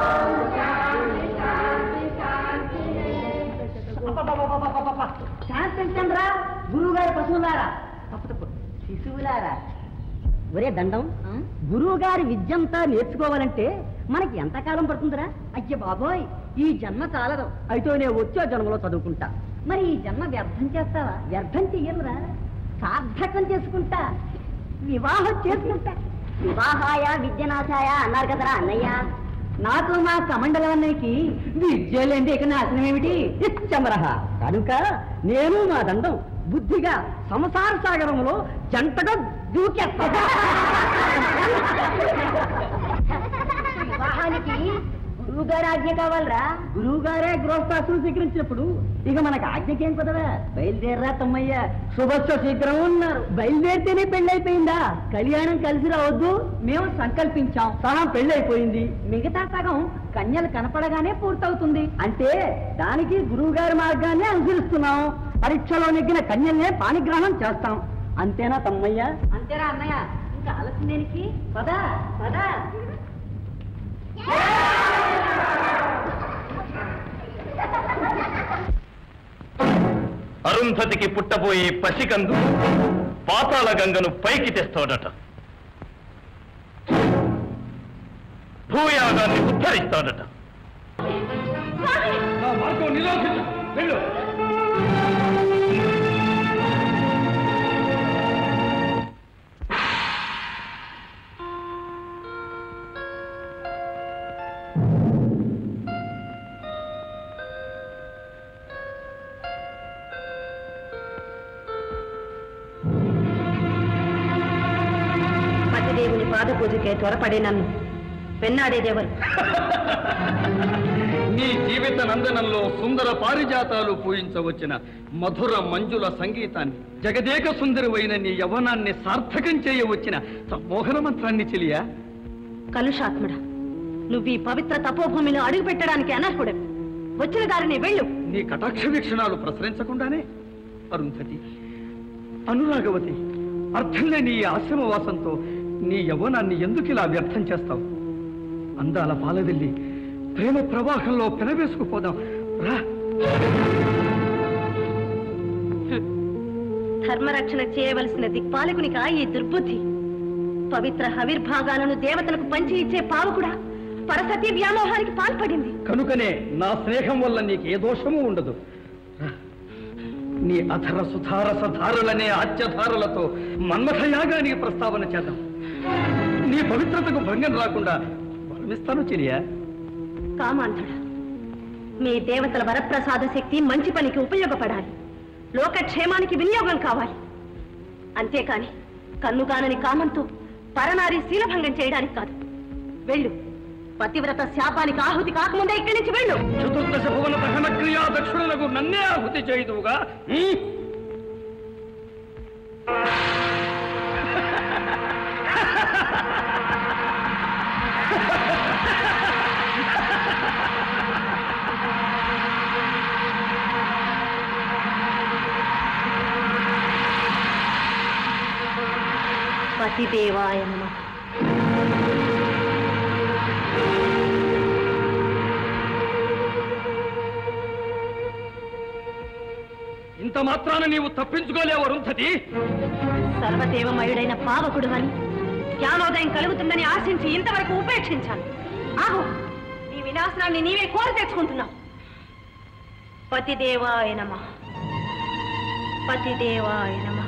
శాంతించండిరా గురువు గారి పశువులారా, తప్పు శిశువులారా. ఒరే దండం, గురువు గారి విద్యంతా నేర్చుకోవాలంటే మనకి ఎంతకాలం పడుతుందిరా? అయ్య బాబోయ్, ఈ జన్మ చాలదు. అయితే నేను వచ్చే జన్మలో చదువుకుంటా. మరి ఈ జన్మ వ్యర్థం చేస్తావా? వ్యర్థం చెయ్యనురా, సార్థకం చేసుకుంటా, వివాహం చేసుకుంటా. వివాహాయ విద్యనాశాయ అన్నారు కదరా అన్నయ్య. నాకు మా కమండల అన్నయ్యకి విద్య లేని ఇక నాశనం ఏమిటి? ఇచ్చమరహ. కనుక నేను మా దండం బుద్ధిగా సంసార సాగరంలో జంటగా దూకేస్తా. వివాహానికి గురువుగారి ఆజ్ఞ కావాలరా. గురువు గారే గృహస్థాశ్రం స్వీకరించినప్పుడు ఇక మనకు ఆజ్ఞకేం కుదరా? బయలుదేరరా తమ్మయ్య, శుభస్వ శీఘ్రం ఉన్నారు. బయలుదేరితేనే పెళ్ళైపోయిందా? కళ్యాణం కలిసి రావద్దు మేము సంకల్పించాం. సగం పెళ్ళైపోయింది, మిగతా సగం కన్యలు కనపడగానే పూర్తవుతుంది. అంటే దానికి గురువు గారి మార్గాన్ని అనుసరిస్తున్నాం. పరీక్షలో నెగ్గిన కన్యల్నే పాణిగ్రహణం చేస్తాం. అంతేనా తమ్మయ్య? అంతేనా అన్నయ్య? ఇంకా ఆలస్యం దేనికి? పదా పదా. అరుంధతికి పుట్టబోయే పసికందు పాతాళ గంగను పైకి తెస్తాడట. భూయాగాన్ని ఉద్ధరిస్తాడట. పతిదేవుని పాద పూజకే త్వరపడే నన్ను పెన్నాడేదేవరు. నీ జీవిత నందనంలో సుందర పారిజాతాలు పూయించవచ్చిన మధుర మంజుల సంగీతాన్ని, జగదేక సుందరమైన నీ యవ్వనాన్ని సార్థకం చేయవచ్చిన సమ్మోహన మంత్రాన్ని చెలియా. కలుషాత్ముడా, నువ్వు ఈ పవిత్ర తపోభూమిలో అడుగు పెట్టడానికి అనర్హుడు. వచ్చిన దారిని వెళ్ళు. నీ కటాక్ష వీక్షణాలు ప్రసరించకుండానే అరుంధతి, అనురాగవతి, అర్థం లేని ఈ ఆశ్రమవాసంతో నీ యవ్వనాన్ని ఎందుకు ఇలా వ్యర్థం చేస్తావు? అందాల పాలవెల్లి ప్రేమ ప్రవాహంలో పెనవేసుకుపోదాం రా. ధర్మరక్షణ చేయవలసిన దిక్పాలకునికా ఈ దుర్బుద్ధి? పవిత్ర హవిర్భాగాలను దేవతలకు పంచి ఇచ్చే పావకుడా పరసతి వ్యామోహానికి పాల్పడింది. కనుకనే నా స్నేహం వల్ల నీకు ఏ దోషము ఉండదు. నీ అధర సుధారస ధారలనే ఆజ్యధారలతో మన్మథయాగానికి ప్రస్తావన చేద్దాం. నీ పవిత్రతకు భంగం రాకుండా వర్ణిస్తాను చెలియా. కామాంధుడా, మీ దేవతల వరప్రసాద శక్తి మంచి పనికి ఉపయోగపడాలి, లోకక్షేమానికి వినియోగం కావాలి. అంతేకాని కన్నుగానని కామంతో పరనారి శీలభంగం చేయడానికి కాదు. వెళ్ళు, పతివ్రత శాపానికి ఆహుతి కాకముందే ఇక్కడి నుంచి వెళ్ళు. చతుర్దశ భువన దహన క్రియా దక్షిణలకు నన్నే ఆహుతి చేయదువుగా. పతిదేవాయ నమః. ఇంత మాత్రాన నీవు తప్పించుకోలేవు అరుంధతి. సర్వదేవమయుడైన పావకుడు అని జ్ఞానోదయం కలుగుతుందని ఆశించి ఇంతవరకు ఉపేక్షించాను. ఆహో, నీ వినాశనాన్ని నీవే కోరి తెచ్చుకుంటున్నావు. పతిదేవాయ నమః, పతిదేవాయ నమః.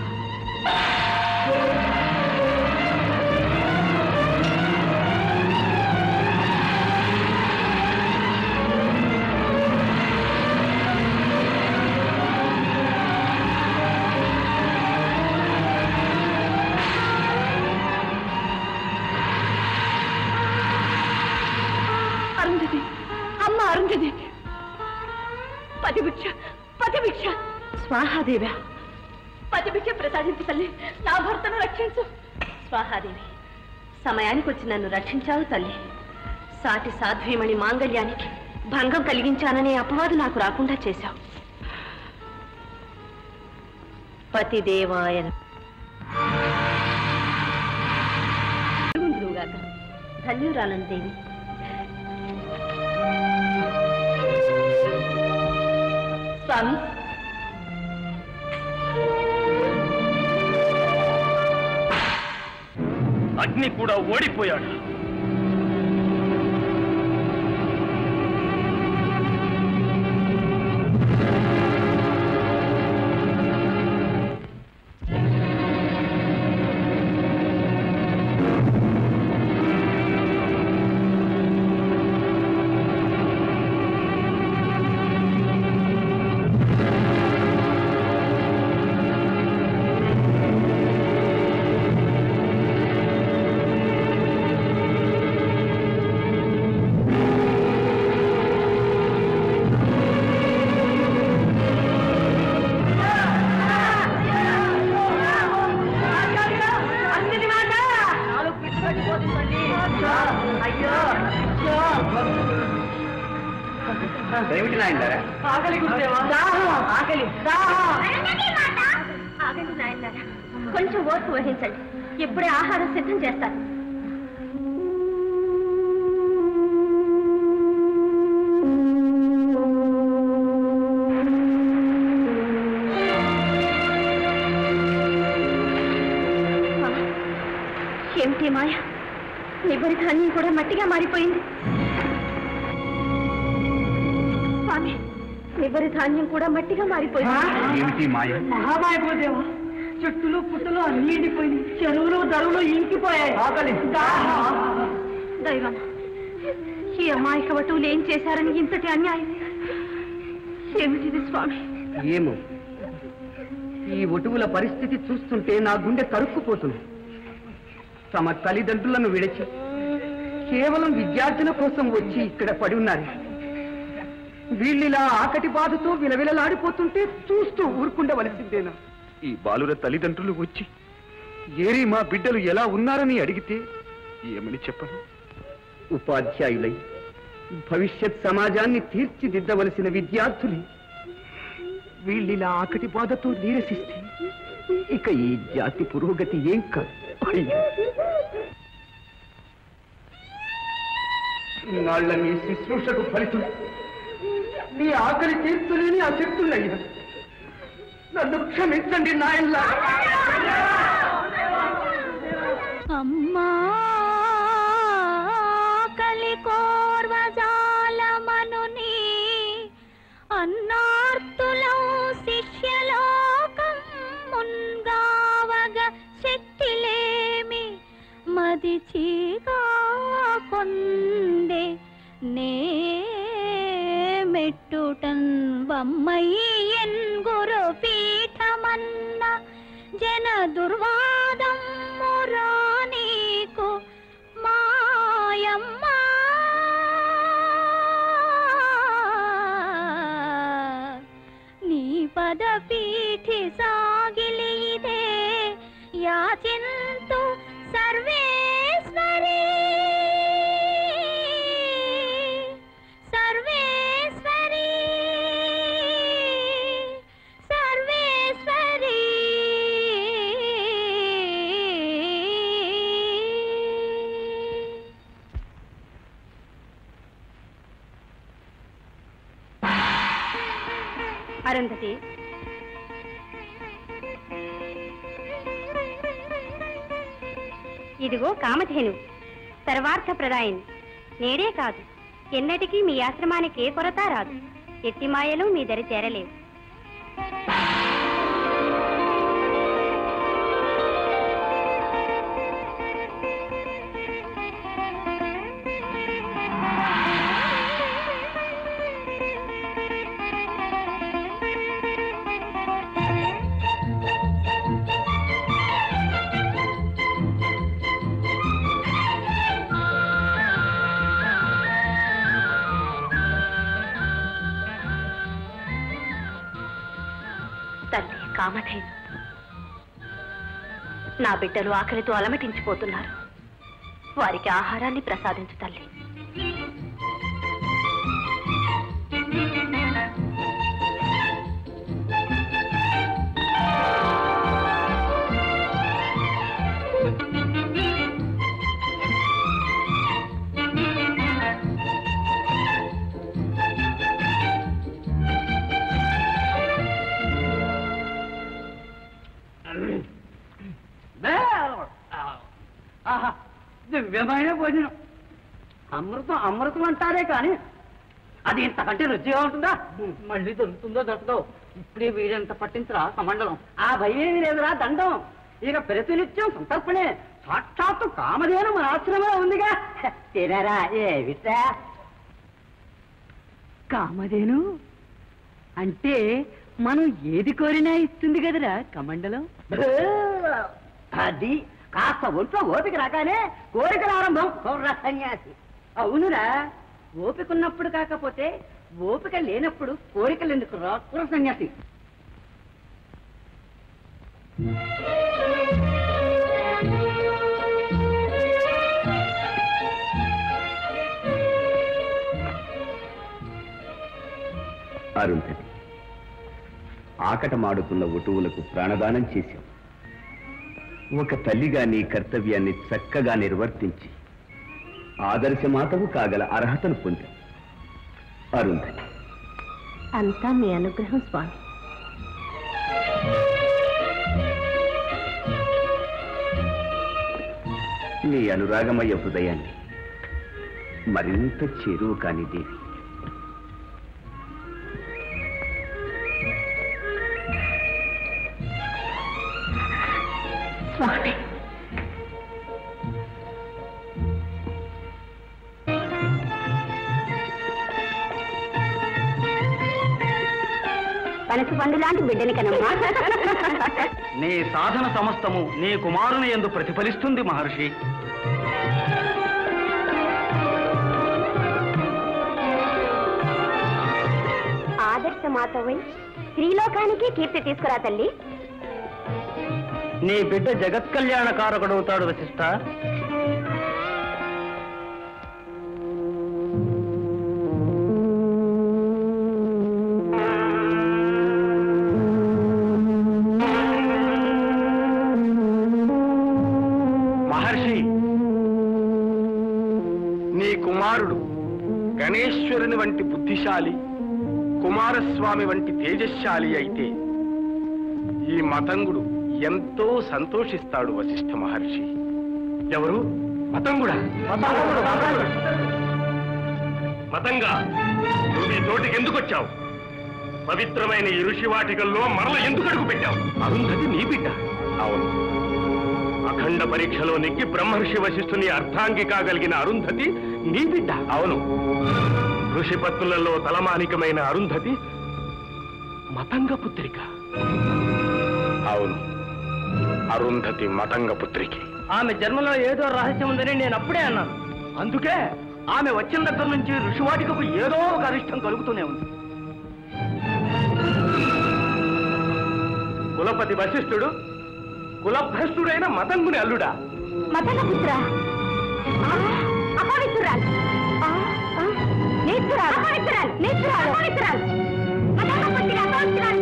అరుంధతి, అమ్మ అరుంధతి, పతిభిక్ష, పతిభిక్ష. స్వాహాదేవి, పతిభిక్ష ప్రసాదించు తల్లి, నా భర్తను రక్షించు. స్వాహాదేవి, సమయానికి వచ్చి నన్ను రక్షించావు తల్లి. సాటి సాధ్వీమణి మాంగళ్యానికి భంగం కలిగించాననే అపవాదు నాకు రాకుండా చేశావు. పతిదేవాయ ధన్యురాలను దేవి. స్వామి, అగ్ని కూడా ఓడిపోయాడు. ఏమిటి నాయనలారా? ఆగండి నాయనలారా, కొంచెం ఓర్పు వహించండి. ఇప్పుడే ఆహారం సిద్ధం చేస్తాను. ఏమిటి మాయ, నిబ్బరి ధాన్యం కూడా మట్టిగా మారిపోయింది. స్వామి, నిబ్బరి ధాన్యం కూడా మట్టిగా మారిపోయింది. ఏమిటి మాయ? మహామాయపోదేవా, చెట్టులు పుట్టలు అన్ని ఎండిపోయింది, చెరువులు దరువులు ఇంకిపోయాయి. దైవం, ఈ అమాయక వటువులు ఏం చేశారని ఇంతటి అన్యాయం? ఏమిటిది స్వామి? ఏమో, ఈ ఒటువుల పరిస్థితి చూస్తుంటే నా గుండె తరుక్కుపోతుంది. తమ తల్లిదండ్రులను విడిచి కేవలం విద్యార్థుల కోసం వచ్చి ఇక్కడ పడి ఉన్నారు. వీళ్ళిలా ఆకటి బాధతో విలవిలలాడిపోతుంటే చూస్తూ ఊరుకుండవలసిందేనా? ఈ బాలుర తల్లిదండ్రులు వచ్చి ఏరి మా బిడ్డలు ఎలా ఉన్నారని అడిగితే ఏమని చెప్పను? ఉపాధ్యాయులై భవిష్యత్ సమాజాన్ని తీర్చిదిద్దవలసిన విద్యార్థులు వీళ్ళిలా ఆకటి బాధతో నీరసిస్తే ఇక ఈ జాతి పురోగతి ఏం కాదు. నాళ్ల మీ శుశ్రూషకు ఫలితం నీ ఆకలి తీర్చలేని అశక్తులయ్యా. నన్ను క్షమించండి నాయన్లా. అమ్మా కలికోర్వజాలమనుని అన్నార్తులం శిష్యలోకం మున్గావగ శక్తిలేమి మదిచిగా కొందే నే మెట్టుటన్ వమ్మయ్యన్ గురు పీఠమన్న జన దుర్వాదం మురానీకు మాయమ్మ నీ పద పీఠి సాగిలిదే యాచింతు సర్వేశ్వరీ సర్వేశ్వరీ సర్వేశ్వరీ అరుంధతి, ఇదిగో కామధేను, సర్వార్థ ప్రదాయిని. నేడే కాదు, ఎన్నటికీ మీ ఆశ్రమానికి ఏ కొరత రాదు. ఎట్టి మాయలు మీ దరి చేరలేవు. తల్లి కామధేను, నా బిడ్డలు ఆకలితో అలమటించిపోతున్నారు. వారికి ఆహారాన్ని ప్రసాదించు తల్లి. దివ్యమైన భోజనం. అమృతం అమృతం అంటారే కానీ అది ఇంతకంటే రుచిగా ఉంటుందా? మళ్ళీ దొరుకుతుందో దొరకదో. ఇప్పుడే వీడంత పట్టించరా కమండలం. ఆ భయం లేదురా దండం. ఇక ప్రతినిత్యం సంతర్పణే. సాక్షాత్తు కామధేను మన ఆశ్రమంలో ఉందిగా. తినరా ఏమిటా కామధేను అంటే మనం ఏది కోరినా ఇస్తుంది కదరా కమండలం. అది కాస్త ఒంట్లో ఓపిక రాగానే కోరికల ఆరంభం. కౌర్ర సన్యాసి. అవునురా, ఓపిక ఉన్నప్పుడు కాకపోతే ఓపిక లేనప్పుడు కోరికలు ఎందుకు రా కుర్ర సన్యాసి. అరుంధతి, ఆకటమాడుతున్న ఒటువులకు ప్రాణదానం చేశావు. ఒక తల్లిగా నీ కర్తవ్యాన్ని చక్కగా నిర్వర్తించి ఆదర్శమాతవు కాగల అర్హతను పొందావు. అరుంధతి, అంతా మీ అనుగ్రహం స్వామి. నీ అనురాగమయ హృదయాన్ని మరింత చేరువు కాని దేవి. స్వామి, పనసు పండు లాంటి బిడ్డని కనమ్మా. నీ సాధన సమస్తము నీ కుమారుని యందు ప్రతిఫలిస్తుంది మహర్షి. ఆదర్శ మాతవై శ్రీలోకానికి కీర్తి తీసుకురా తల్లి. నీ బిడ్డ జగత్ కళ్యాణ కారకుడవుతాడు వశిష్ఠ. మహర్షి, నీ కుమారుడు గణేశ్వరుని వంటి బుద్ధిశాలి, కుమారస్వామి వంటి తేజశాలి అయితే ఈ మతంగుడు ఎంతో సంతోషిస్తాడు వశిష్ఠ మహర్షి. ఎవరు? మతంగుడా? మతంగా నువ్వు ఈ చోటికి ఎందుకు వచ్చావు? పవిత్రమైన ఈ ఋషి వాటికల్లో మరల ఎందుకు అడుగు పెట్టావు? అరుంధతి నీ బిడ్డ. అవును, అఖండ పరీక్షలో నెగ్గి బ్రహ్మర్షి వశిష్ఠుని అర్థాంగి కాగలిగిన అరుంధతి నీ బిడ్డ. అవును, ఋషిపత్నులలో తలమానికమైన అరుంధతి మతంగ పుత్రిక. అవును, అరుంధతి మతంగ పుత్రికి. ఆమె జన్మలో ఏదో రహస్యం ఉందని నేను అప్పుడే అన్నాను. అందుకే ఆమె వచ్చిన దగ్గర నుంచి ఋషివాటికకు ఏదో ఒక అరిష్టం కలుగుతూనే ఉంది. కులపతి వశిష్ఠుడు కులభ్రష్టుడైన మతంగుని అల్లుడా? మతంగ పుత్ర, అపవిత్రురాలు, నేత్రురాలు, అపవిత్రురాలు, నేత్రురాలు, అపవిత్రురాలు, మతంగ పుత్ర, అపవిత్రురాలు.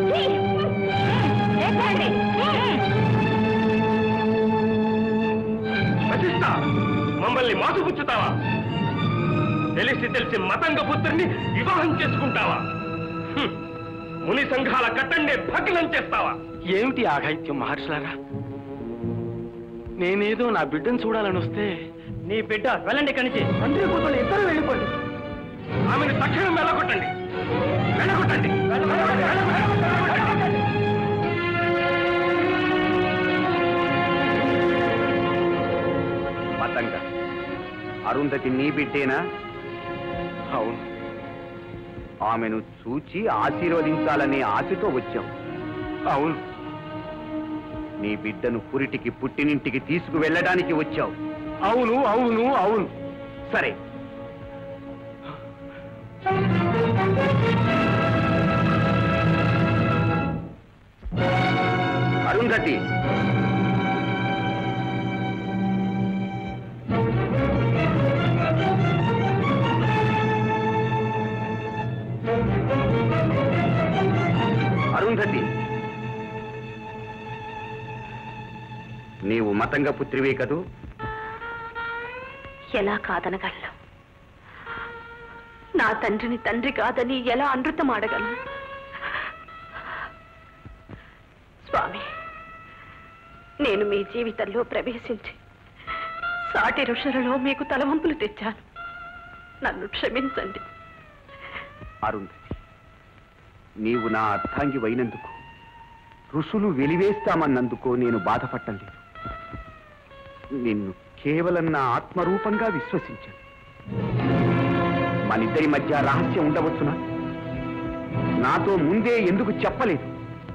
వశిష్ఠ, మమ్మల్ని మోసపుచ్చుతావా? తెలిసి తెలిసి మతంగ పుత్రుని వివాహం చేసుకుంటావా? ముని సంఘాల కట్టండే భగ్నం చేస్తావా? ఏమిటి ఆఘాయిత్యం మహర్షులారా? నేనేదో నా బిడ్డను చూడాలని వస్తే నీ బిడ్డ వెళ్ళండి కనిచి తండ్రి కూతురు ఇద్దరు వెళ్ళిపోండి. ఆమెను తక్షణం వెళ్ళగొట్టండి, వెళ్ళగొట్టండి. మతంగా అరుంధతి నీ బిడ్డేనా? అవును. ఆమెను చూచి ఆశీర్వదించాలనే ఆశతో వచ్చావు. అవును. నీ బిడ్డను పురిటికి పుట్టినింటికి తీసుకువెళ్ళడానికి వచ్చావు. అవును అవును అవును. సరే, అరుంధతి, అరుంధతి, నీవు మతంగ పుత్రివే కదూ? ఎలా కాదనగలను? నా తండ్రిని తండ్రి కాదని ఎలా అనృతమాడగలను? స్వామి, నేను మీ జీవితంలో ప్రవేశించి సాటి ఋషులలో మీకు తలవంపులు తెచ్చాను. నన్ను క్షమించండి. అరుంధతి, నీవు నా అర్థాంగి అయినందుకు, ఋషులు వెలివేస్తామన్నందుకో నేను బాధపడటం లేదు. నిన్ను కేవలం నా ఆత్మరూపంగా విశ్వసించాను. మనిద్దరి మధ్య రహస్యం ఉండవచ్చునా? నాతో ముందే ఎందుకు చెప్పలేదు?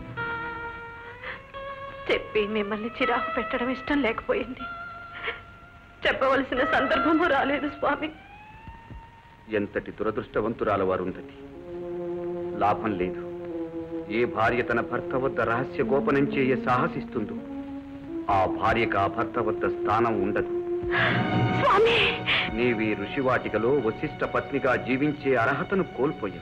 చెప్పి మిమ్మల్ని చిరాకు పెట్టడం ఇష్టం లేకపోయింది. చెప్పవలసిన సందర్భము రాలేదు స్వామి. ఎంతటి దురదృష్టవంతురాల వారుందది. లాభం లేదు. ఏ భార్య తన భర్త వద్ద రహస్య గోపనం చేయ సాహసిస్తుందో ఆ భార్యకు ఆ భర్త వద్ద స్థానం ఉండదు. నీవి ఋషివాటికలో వశిష్ఠ పత్నిగా జీవించే అర్హతను కోల్పోయావు.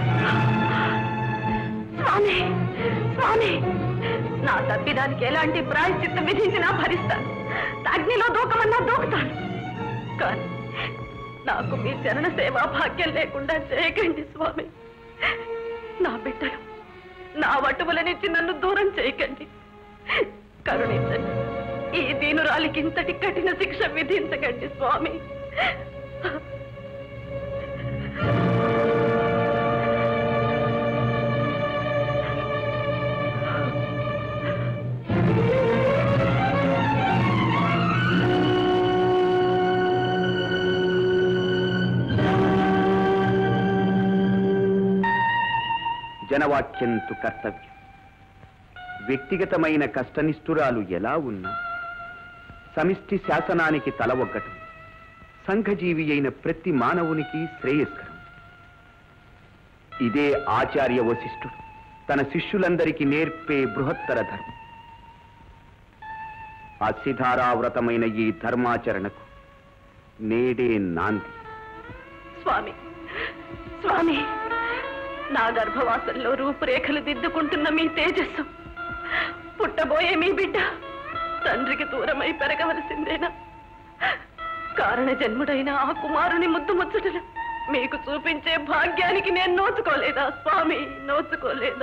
స్వామి, స్వామి, నా తప్పిదానికి ఎలాంటి ప్రాయశ్చిత్తం విధించినా భరిస్తాను. అగ్నిలో దూకమన్నా దూకుతాను. కానీ నాకు మీ చరణ సేవా భాగ్యం లేకుండా చేయకండి స్వామి. నా బిడ్డలు నా వటువులనిచ్చి నన్ను దూరం చేయకండి. కరుణించండి. ఈ దీనురాలికి ఇంతటి కఠిన శిక్ష విధించకండి స్వామి. జనవాక్యంతు కర్తవ్యం. వ్యక్తిగతమైన కష్టనిష్ఠురాలు ఎలా ఉన్నా సమిష్టి శాసనానికి తల ఒగ్గటం సంఘజీవి అయిన ప్రతి మానవునికి శ్రేయస్కరం. ఇదే ఆచార్య వశిష్ఠుడు తన శిష్యులందరికీ నేర్పే బృహత్తర ధర్మం. అసిధారావ్రతమైన ఈ ధర్మాచరణకు నేడే నాంది. స్వామి, స్వామి, నా గర్భవాసంలో రూపురేఖలు దిద్దుకుంటున్న మీ తేజస్సు పుట్టబోయే మీ బిడ్డ తండ్రికి దూరమై పెరగవలసిందేనా? కారణ జన్ముడైన ఆ కుమారుని ముద్దు ముచ్చటలు మీకు చూపించే భాగ్యానికి నేను నోచుకోలేదా స్వామి? నోచుకోలేదా?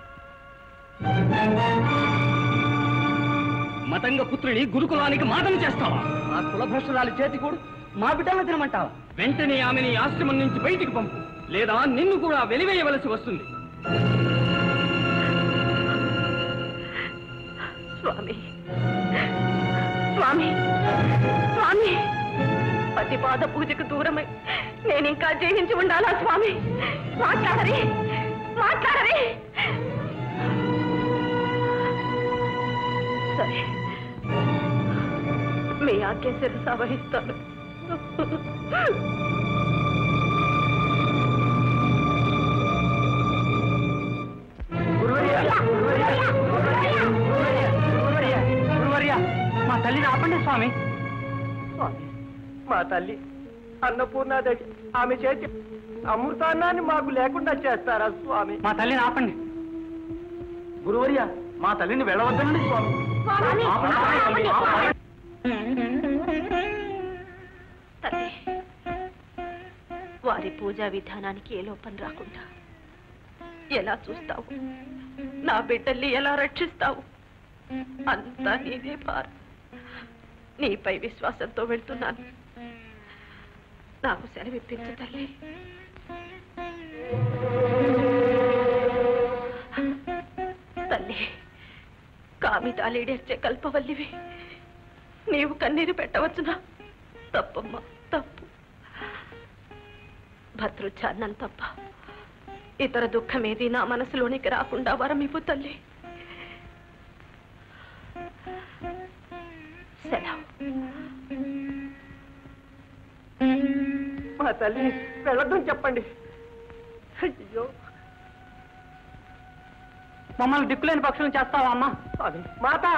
మతంగ పుత్రుని గురుకులానికి మాటలు చేస్తావా? ఆ కులభ్రష్టురాలి చేతి కూడా మా బిడ్డలను తినమంటావా? వెంటనే ఆమెని ఆశ్రమం నుంచి బయటికి పంపు, లేదా నిన్ను కూడా వెలివేయవలసి వస్తుంది. స్వామి, స్వామి, స్వామి, పతిపాద పూజకు దూరమై నేనింకా జీవించి ఉండాలా స్వామి? మాట్లాడరే, మాట్లాడరే. సరే, మీ ఆజ్ఞ శిరస వహిస్తాను. మా తల్లిని ఆపండి స్వామి. స్వామి, మా తల్లి అన్నపూర్ణాదేవి ఆమె చేతి అమృతాన్నాన్ని మాకు లేకుండా చేస్తారా స్వామి? మా తల్లిని ఆపండి. గురువర్య, మా తల్లిని వెళ్ళవద్దనండి స్వామి. తల్లి, వారి పూజా విధానానికి ఏ లోపం రాకుండా ఎలా చూస్తావు? నా బిడ్డల్ని ఎలా రక్షిస్తావు? అంతా నీదే భారం. నీపై విశ్వాసంతో వెళ్తున్నాను. నాకు సెలవిప్పించు తల్లి. తల్లి, కామితాలేడేర్చే కల్పవల్లివి, నీవు కన్నీరు పెట్టవచ్చునా? తప్పమ్మా, తప్పు. భద్రుచ్చారణం తప్ప ఇతర దుఃఖమేది నా మనసులోనికి రాకుండా వరమివ్వు తల్లి. సెలవు. మా తల్లి వెళ్ళొద్దని చెప్పండి. అయ్యో, మమ్మల్ని దిక్కులేని పక్షులను చేస్తావా అమ్మా? అది మాత.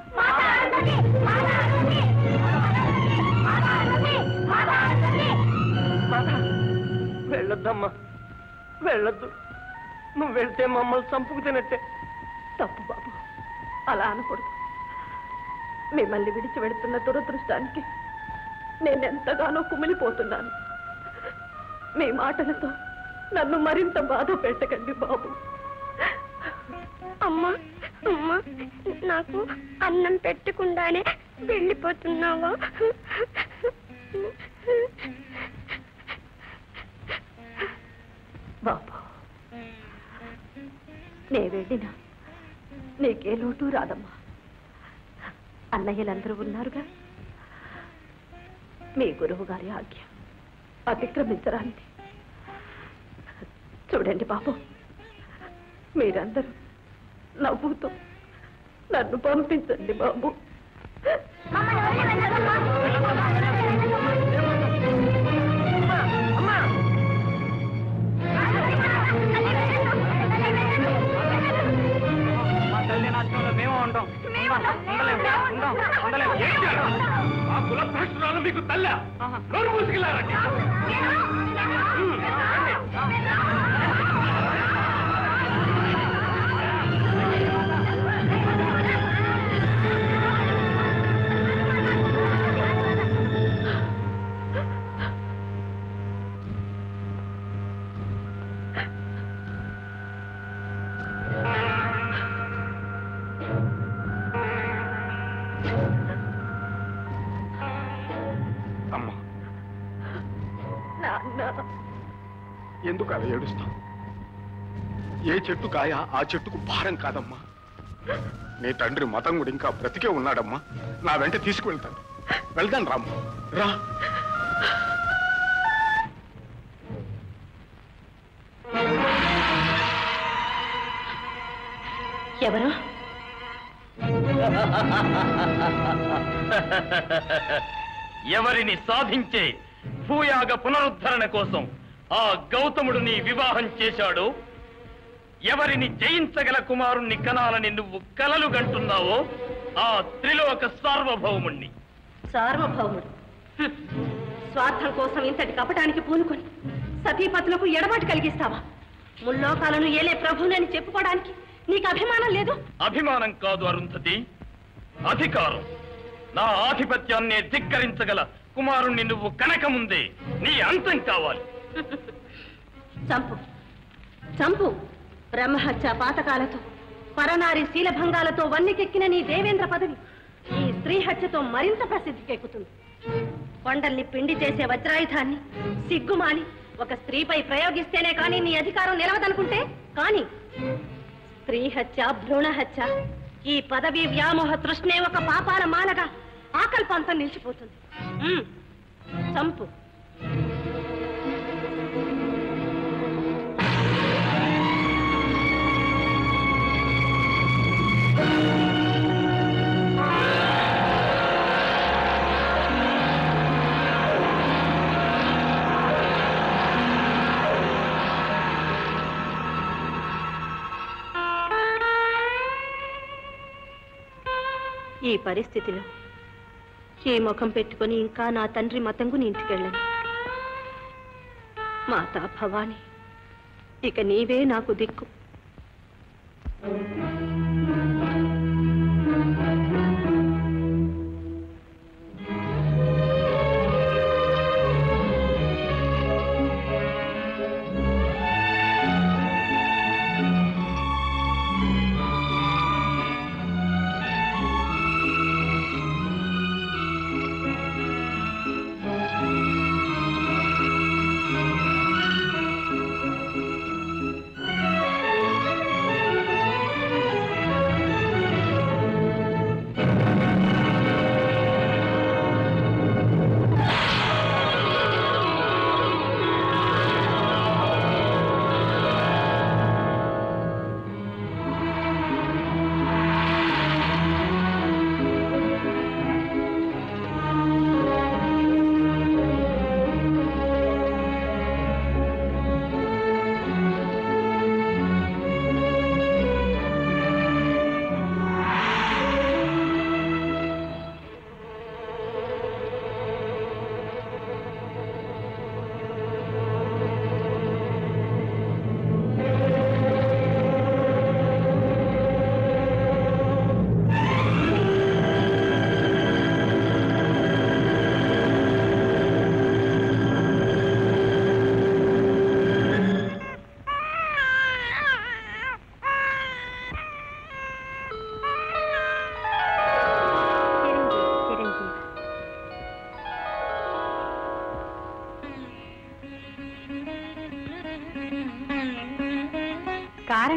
వెళ్ళొద్దమ్మా, వెళ్ళొద్దు. నువ్వు వెళ్తే మమ్మల్ని చంపుకు తినట్టే. తప్పు బాబు, అలా అనకూడదు. మిమ్మల్ని విడిచి వెడుతున్న దురదృష్టానికి నేనెంతగానో కుమిలిపోతున్నాను. మీ మాటలతో నన్ను మరింత బాధ పెట్టకండి బాబు. అమ్మా, అమ్మా, నాకు అన్నం పెట్టకుండానే వెళ్ళిపోతున్నావా? బాబు, నే వెళ్ళినా నీకే లోటు రాదమ్మా. అన్నయ్యలందరూ ఉన్నారుగా. మీ గురువు గారి ఆజ్ఞ అతిక్రమించరాంది. చూడండి బాబు, మీరందరూ నవ్వుతూ నన్ను పంపించండి బాబు. మేము ఉంటాం. ఆ కుల భ్రష్టురాలు మీకు తల్ల నోరు మూసుకెళ్ళారండి. ఎందుకు అలా ఏడుస్తాం? ఏ చెట్టు కాయ ఆ చెట్టుకు భారం కాదమ్మా. నీ తండ్రి మతంగుడు ఇంకా బ్రతికే ఉన్నాడమ్మా. నా వెంట తీసుకువెళ్తాను. వెళ్దాను రామ్మా, రా. ఎవరు? ఎవరిని సాధించే భూయాగ పునరుద్ధరణ కోసం ఆ గౌతముడు నీ వివాహం చేశాడు? ఎవరిని జయించగల కుమారుణ్ణి కనాలని నువ్వు కలలు గంటున్నావో ఆ త్రిలోక సార్వభౌముణ్ణి. సార్వభౌముడు స్వార్థం కోసం ఇంతటి కపటానికి పూనుకొని సతీపతులకు ఎడబాటు కలిగిస్తావా? ముల్లోకాలను ఏలే ప్రభువునని చెప్పుకోవడానికి నీకు అభిమానం లేదు? అభిమానం కాదు అరుంధతి, అధికారం. నా ఆధిపత్యాన్ని ధిక్కరించగల కుమారుణ్ణి నువ్వు కనకముందే నీ అంతం కావాలి. చంపు, చంపు. బ్రహ్మహత్య పాతకాలతో పరనారి శీలభంగాలతో వన్నెకెక్కిన నీ దేవేంద్ర పదవి ఈ స్త్రీ హత్యతో మరింత ప్రసిద్ధికెక్కుతుంది. కొండల్ని పిండి చేసే వజ్రాయుధాన్ని సిగ్గుమాని ఒక స్త్రీపై ప్రయోగిస్తేనే కానీ నీ అధికారం నిలవదనుకుంటే కానీ స్త్రీ హత్య, భ్రూణ హత్య, ఈ పదవి వ్యామోహ తృష్ణే ఒక పాపాల మాలగా ఆకల్పాంతం నిలిచిపోతుంది. చంపు. ఈ పరిస్థితిలో ఏ ముఖం పెట్టుకుని ఇంకా నా తండ్రి మతంగుని ఇంటికెళ్ళను. మాతా భవాని, ఇక నీవే నాకు దిక్కు.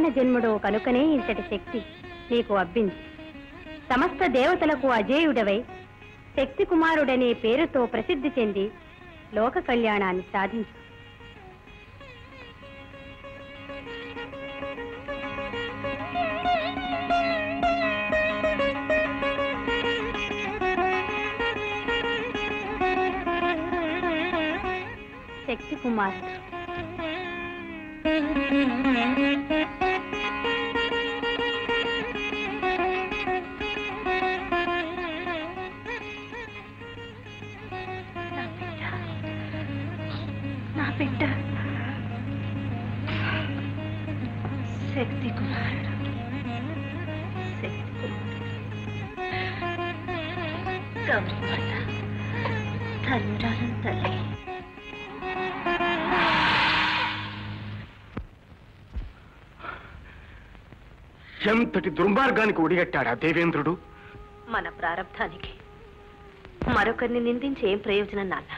జన్ముడో కనుకనే ఇంతటి శక్తి నీకు అబ్బింది. సమస్త దేవతలకు అజేయుడవై శక్తి కుమారుడనే పేరుతో ప్రసిద్ధి చెంది లోక కళ్యాణాన్ని సాధించు. శక్తి కుమారుడు నా బిడ్డ శక్తి కుమారుడు శక్తి కుమారుడు గౌరీమాత ధన్యురాలు తల్లి. ఎంతటి దుర్మార్గానికి ఒడిగట్టాడా దేవేంద్రుడు? మన ప్రారంధానికి మరొకరిని నిందించి ఏం ప్రయోజనం నాన్న?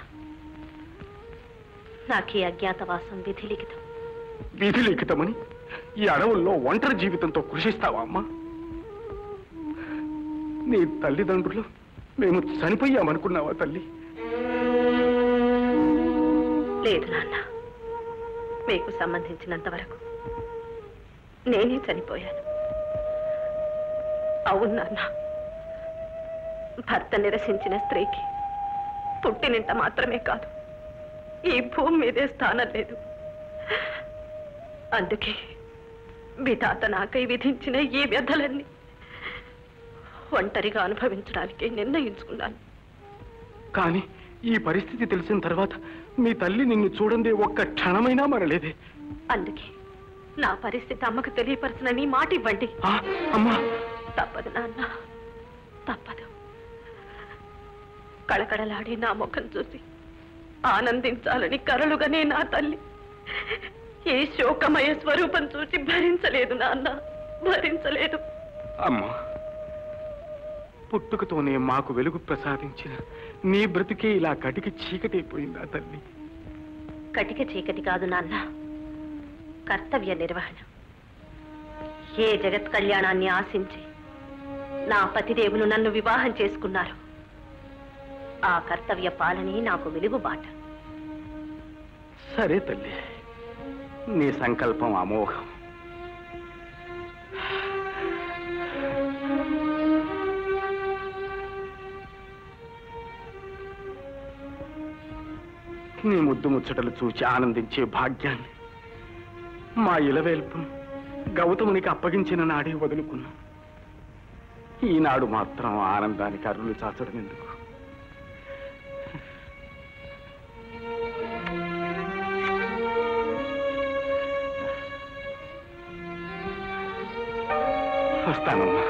నాకు ఈ అజ్ఞాతవాసం విధి లిఖితం. విధి లిఖితమని ఈ అడవుల్లో ఒంటరి జీవితంతో కృషిస్తావా అమ్మా? నీ తల్లిదండ్రులు మేము చనిపోయామనుకున్నావా తల్లి? లేదు నాన్న, మీకు సంబంధించినంత వరకు నేనే చనిపోయాను. అవును నాన్న, భర్త నిరసించిన స్త్రీకి పుట్టినింట మాత్రమే కాదు, ఈ భూమి మీదే స్థానం లేదు. అందుకే విధాత నాకై విధించిన ఈ వ్యధలన్నీ ఒంటరిగా అనుభవించడానికి నిర్ణయించుకున్నాను. కానీ ఈ పరిస్థితి తెలిసిన తర్వాత మీ తల్లి నిన్ను చూడందే ఒక్క క్షణమైనా మరలేదే. అందుకే నా పరిస్థితి అమ్మకు తెలియపరచనని మాట ఇవ్వండి. అమ్మా, తప్పదు నాన్న, తప్పదు. కళకళలాడి నా ముఖం చూసి ఆనందించాలని కరలుగానే నా తల్లి ఏ శోకమయ స్వరూపం చూసి భరించలేదు నాన్న, భరించలేదు. అమ్మా, పుట్టుకతోనే మాకు వెలుగు ప్రసాదించిన నీ బ్రతికే ఇలా కటికి చీకటైపోయిందా తల్లి? కటిక చీకటి కాదు నాన్న, కర్తవ్య నిర్వహణ. ఏ జగత్ కళ్యాణాన్ని ఆశించి నా పతిదేవులు నన్ను వివాహం చేసుకున్నారు, ఆ కర్తవ్య పాలనే నాకు వెలుగుబాట. సరే తల్లి, నీ సంకల్పం అమోఘం. నీ ముద్దు ముచ్చటలు చూచి ఆనందించే భాగ్యాన్ని మా ఇలవేల్పును గౌతమునికి అప్పగించిన నాడే వదులుకున్నాం. ఈనాడు మాత్రం ఆనందానికి అరులు చాచడం ఎందుకు? వస్తానమ్మా.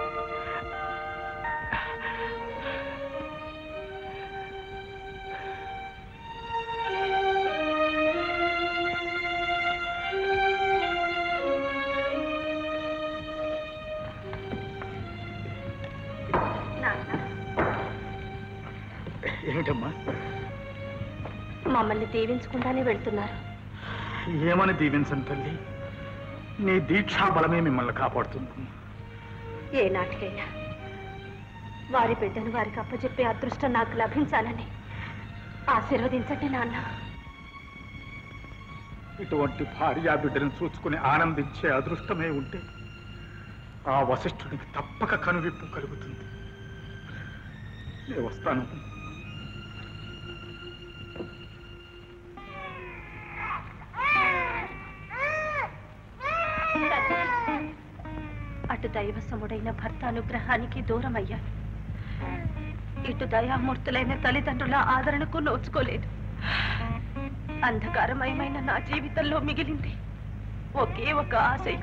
ఏమిటమ్మా? మమ్మల్ని దీవించకుండానే వెళ్తున్నారు. ఏమని దీవించను తల్లి, నీ దీక్షా బలమే మిమ్మల్ని కాపాడుతుంది. ఏ నాటికైనా వారి బిడ్డను వారికి అప్పచెప్పే అదృష్టం నాకు లభించాలని ఆశీర్వదించండి నాన్న. ఇటువంటి భార్యా బిడ్డను చూసుకుని ఆనందించే అదృష్టమే ఉంటే ఆ వశిష్ఠుడికి తప్పక కనువిప్పు కలుగుతుంది. నేను వస్తాను. అటు దైవసముడైన భర్త అనుగ్రహానికి దూరమయ్యాను, ఇటు దయామూర్తులైన తల్లిదండ్రుల ఆదరణకు నోచుకోలేదు. అంధకారమయమైన నా జీవితంలో మిగిలింది ఒకే ఒక ఆశయం,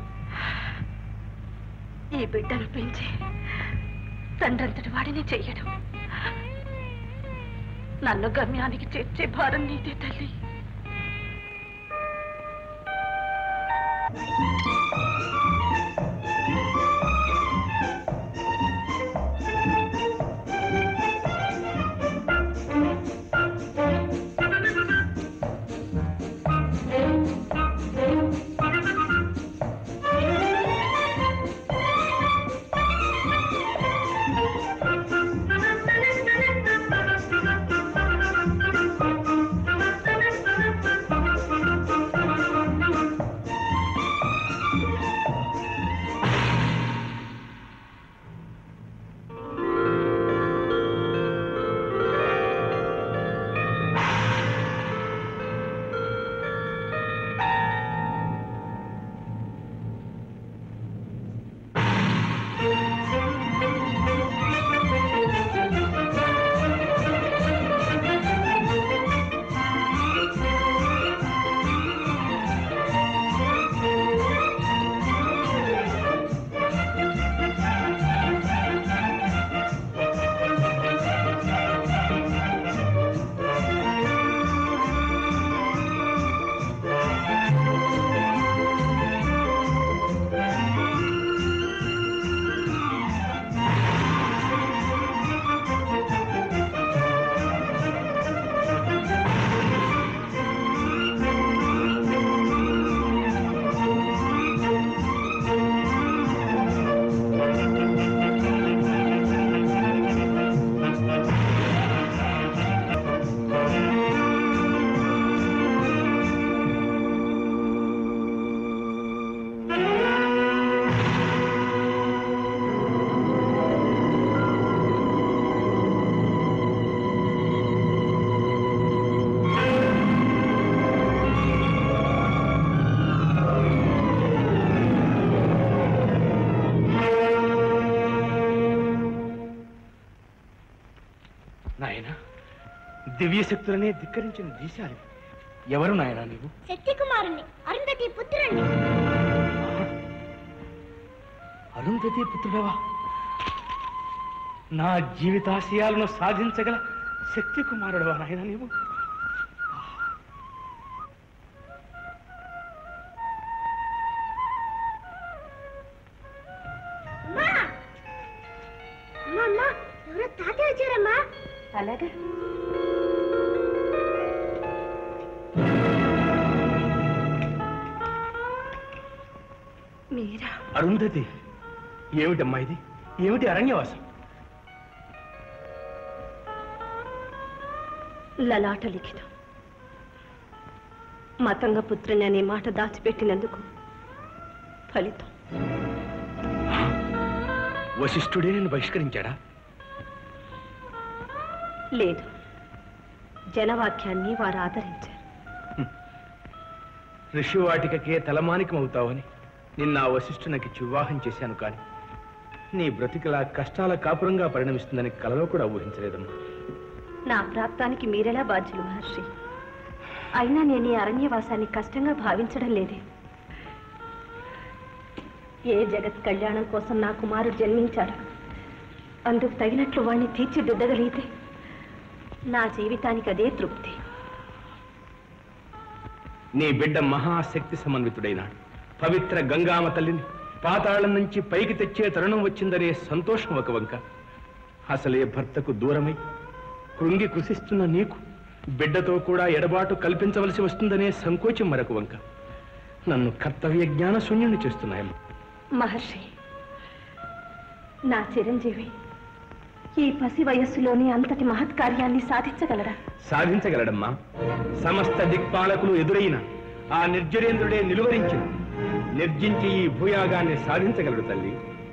ఈ బిడ్డను పెంచి తండ్రంతటి వాడిని చెయ్యడం. నన్ను గమ్యానికి చేర్చే భారం నీదే తల్లి. నాయన దివ్య శక్తులనే ధిక్కరించిన దీశాలి ఎవరు నాయన నీవు? శక్తి కుమారుణ్ణి, అరుంధతి పుత్రుణ్ణి. అరుంధతి పుత్రుడవా? నా జీవితాశయాలను సాధించగల శక్తి కుమారుడవా నాయన నీవు? ఎవరో తాతయ్య వచ్చారమ్మా. అలాగా? మీరా? అరుంధతి, ఏమిటమ్మా ఇది? ఏమిటి అరణ్యవాసం? లలాట లిఖితం. మతంగ పుత్రుని అనే మాట దాచిపెట్టినందుకు ఫలితం. వశిష్ఠుడే నేను బహిష్కరించాడా? లేదు, జనవాక్యాన్ని వారు ఆదరించారు. ఋషివాటికకే తలమానికం అవుతావని నిన్న ఆ వశిష్ఠునికి వివాహం చేశాను, కానీ నీ బ్రతికలా కష్టాల కాపురంగా పరిణమిస్తుందని కలలో కూడా ఊహించలేదమ్మా. నా ప్రాప్తానికి మీరెలా బాధ్యులు మహర్షి? అయినా నేను ఈ అరణ్యవాసాన్ని కష్టంగా భావించడం లేదే. ఏ జగత్ కళ్యాణం కోసం నా కుమారుడు జన్మించాడు, అందుకు తగినట్లు వాణ్ణి తీర్చిదిద్దగలిగితే నా జీవితానికి అదే తృప్తి. నీ బిడ్డ మహాశక్తి సమన్వితుడైనాడు. పవిత్ర గంగామ తల్లిని పాతాళం నుంచి పైకి తెచ్చే తరుణం వచ్చిందనే సంతోషం ఒక వంక, అసలే భర్తకు దూరమై కృంగి కృషిస్తున్న నీకు బిడ్డతో కూడా ఎడబాటు కల్పించవలసి వస్తుందనే సంకోచం మరొక వంక నన్ను కర్తవ్య జ్ఞాన శూన్యుని చేస్తున్నాయమ్మా. మహర్షి, నా చిరంజీవి ఈ పసి వయస్సులోనే అంతటి మహత్కార్యాన్ని సాధించగలరా? సాధించగలడమ్మా. సమస్త దిక్పాలకులు ఎదురైన ఆ నిర్జరేంద్రుడే నిలువరించిన నిర్జించి ఈ భూయాగాన్ని సాధించగలడు తల్లి.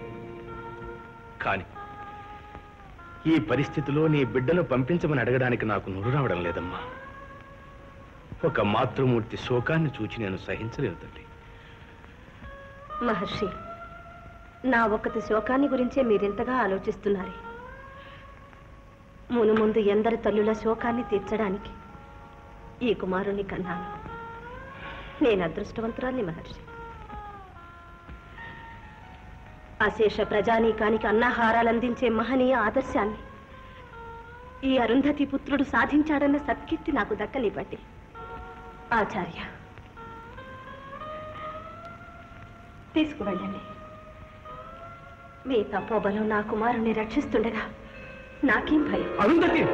కాని ఈ పరిస్థితిలో నీ బిడ్డను పంపించమని అడగడానికి నాకు నోరు రావడం లేదమ్మా. ఒక మాతృమూర్తి శోకాన్ని చూచి నేను సహించలేను తల్లి. మహర్షి, నా ఒక్కటి శోకాన్ని గురించే మీరింతగా ఆలోచిస్తున్నారే. మునుముందు ఎందరి తల్లుల శోకాన్ని తీర్చడానికి ఈ కుమారుని కన్నాను. నేను అదృష్టవంతురాల్ని మహర్షి. అశేష ప్రజానీకానికి అన్నాహారాలందించే మహనీయ ఆదర్శాన్ని ఈ అరుంధతి పుత్రుడు సాధించాడన్న సత్కీర్తి నాకు దక్కనివ్వండి ఆచార్య. తీసుకువెళ్ళండి. మీ తపోబలం నా కుమారుణ్ణి రక్షిస్తుండగా నాకేం భయం? అరుంధతి,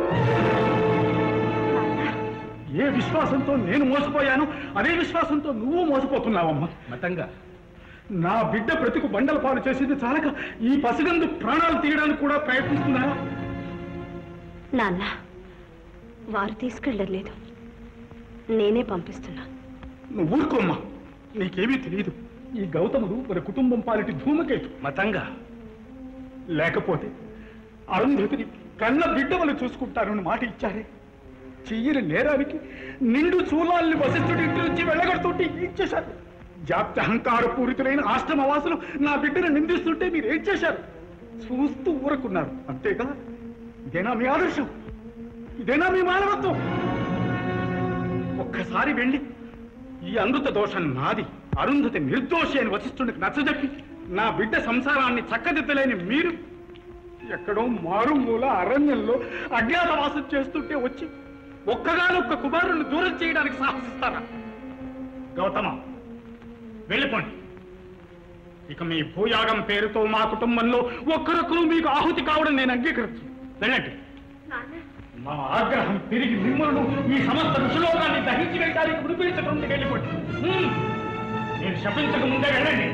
ఏ విశ్వాసంతో నేను మోసపోయాను అదే విశ్వాసంతో నువ్వు మోసపోతున్నావమ్మా. మతంగా నా బిడ్డ బ్రతుకు బండల పాలు చేసేది చాలక ఈ పసిగందు ప్రాణాలు తీయడానికి కూడా ప్రయత్నిస్తున్నావా? నాన్న, వారు తీసుకెళ్ళలేదు, నేనే పంపిస్తున్నాను. నువ్వు ఊరుకోమ్మా, నీకేమీ తెలియదు. ఈ గౌతముడు మన కుటుంబం పాలిటి ధూమకేతు. మతంగా లేకపోతే అరుంధతిని కన్న బిడ్డవలు చూసుకుంటానని మాట ఇచ్చారే. చెయ్యని నేరానికి నిండు చూలాల్ని వశిష్ఠుడి ఇంటి నుంచి వెళ్ళగడుతుంటే ఏం చేశారు? జాప్తి అహంకార పూరితులైన ఆశ్రమవాసులు నా బిడ్డను నిందిస్తుంటే మీరు ఏం చేశారు? చూస్తూ ఊరుకున్నారు, అంతేగా? ఇదేనా మీ ఆదర్శం? ఇదేనా మీ మానవత్వం? ఒక్కసారి వెళ్ళి ఈ అమృత దోషం నాది, అరుంధతి నిర్దోషి అని వశిష్ఠుడికి నచ్చజెప్పి నా బిడ్డ సంసారాన్ని చక్కదిద్దలేని మీరు ఎక్కడో మారుమూల అరణ్యంలో అజ్ఞాతవాసం చేస్తుంటే వచ్చి ఒక్కగానొక్క కుమారుణ్ణి దూరం చేయడానికి సాహసిస్తారా? గౌతమ, వెళ్ళిపోండి. ఇక మీ భూయాగం పేరుతో మా కుటుంబంలో ఒక్కరొక్కరు మీకు ఆహుతి కావడం నేను అంగీకరించు. వెళ్ళండి. మా ఆగ్రహం తిరిగి మిమ్మల్ని ఈ సమస్త ఋషులోకాన్ని దహించి వెళ్ళడానికి ఉడిపించకుండా వెళ్ళిపోండి. నేను శపించక ముందే వెళ్ళండి.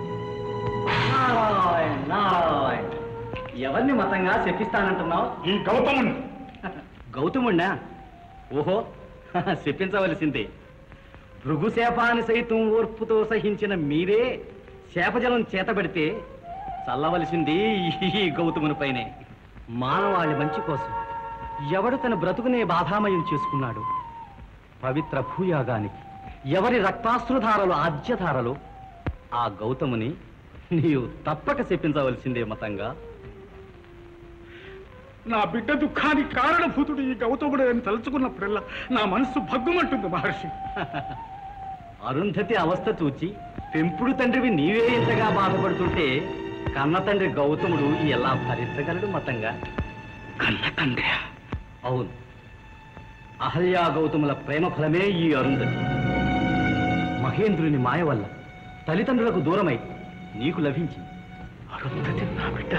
ఎవరిని మతంగా చెప్పిస్తానంటున్నావు? ఈ గౌతముని. గౌతముండా? ఓహో, చెప్పించవలసిందే. భృగుశాపాన్ని సైతం ఓర్పుతో సహించిన మీరే శాపజలం చేతబడితే చల్లవలసింది ఈ గౌతముని పైనే. మానవాళి మంచి కోసం ఎవడు తన బ్రతుకునే బాధామయం చేసుకున్నాడు, పవిత్ర భూయాగానికి ఎవరి రక్తాశ్రుధారలు ఆద్యధారలు, ఆ గౌతముని నీవు తప్పక చెప్పించవలసిందే మతంగా. నా బిడ్డ దుఃఖానికి కారణభూతుడు ఈ గౌతముడు అని తలుచుకున్నప్పుడల్లా నా మనస్సు భగ్గుమంటుంది మహర్షి. అరుంధతి అవస్థ చూచి పెంపుడు తండ్రివి నీవే ఇంతగా బాధపడుతుంటే కన్న తండ్రి గౌతముడు ఎలా భరించగలడు మతంగా? కన్న తండ్రి? అవును, అహల్యా గౌతముల ప్రేమ ఫలమే ఈ అరుంధతి. మహేంద్రుని మాయ వల్ల తల్లిదండ్రులకు దూరమై నీకు లభించింది. అరుంధతి నా బిడ్డ.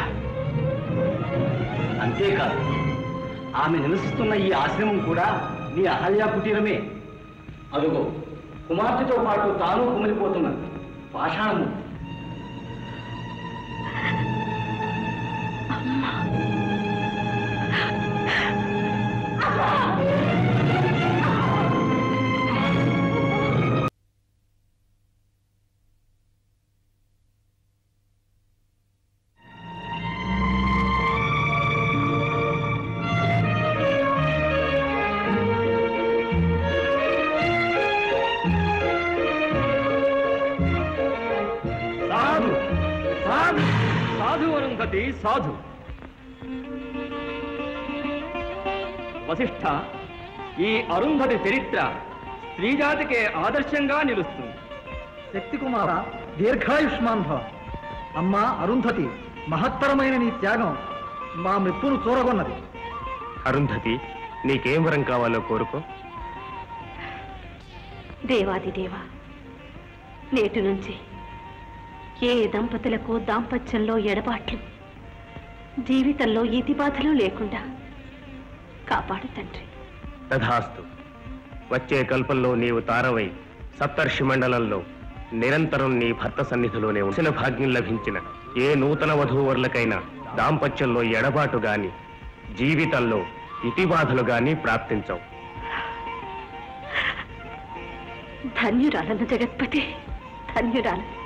అంతేకాదు, ఆమె నివసిస్తున్న ఈ ఆశ్రమం కూడా నీ అహల్యా కుటీరమే. అదుగో కుమార్తెతో పాటు తాను కుమిలిపోతున్న పాషాణము. సాధు వశిష్ఠ, ఈ అరుంధతి చరిత్ర స్త్రీజాతికే ఆదర్శంగా నిలుస్తుంది. శక్తి కుమార, దీర్ఘాయుష్మాన్ భవ. అమ్మా అరుంధతి, మహత్తరమైన నీ త్యాగం మా మెప్పును చూరగొన్నది. అరుంధతి, నీకేం వరం కావాలో కోరుకో. దేవాదిదేవా, నేటి నుంచి ఏ దంపతులకు దాంపత్యంలో ఎడబాట్లు, జీవితంలో ఈతి బాధలు లేకుండా కాపాడు తండ్రి. తథాస్తు. వచ్చే కల్పంలో నీవు తారవై సప్తర్షి మండలంలో నిరంతరం నీ భర్త సన్నిధిలోనే ఉంచిన భాగ్యం లభించిన ఏ నూతన వధూవరులకైనా దాంపత్యంలో ఎడబాటు గాని జీవితంలో ఇతి బాధలు గాని ప్రాప్తించవు. ధన్యురాలను జగత్పతి, ధన్యురాలను.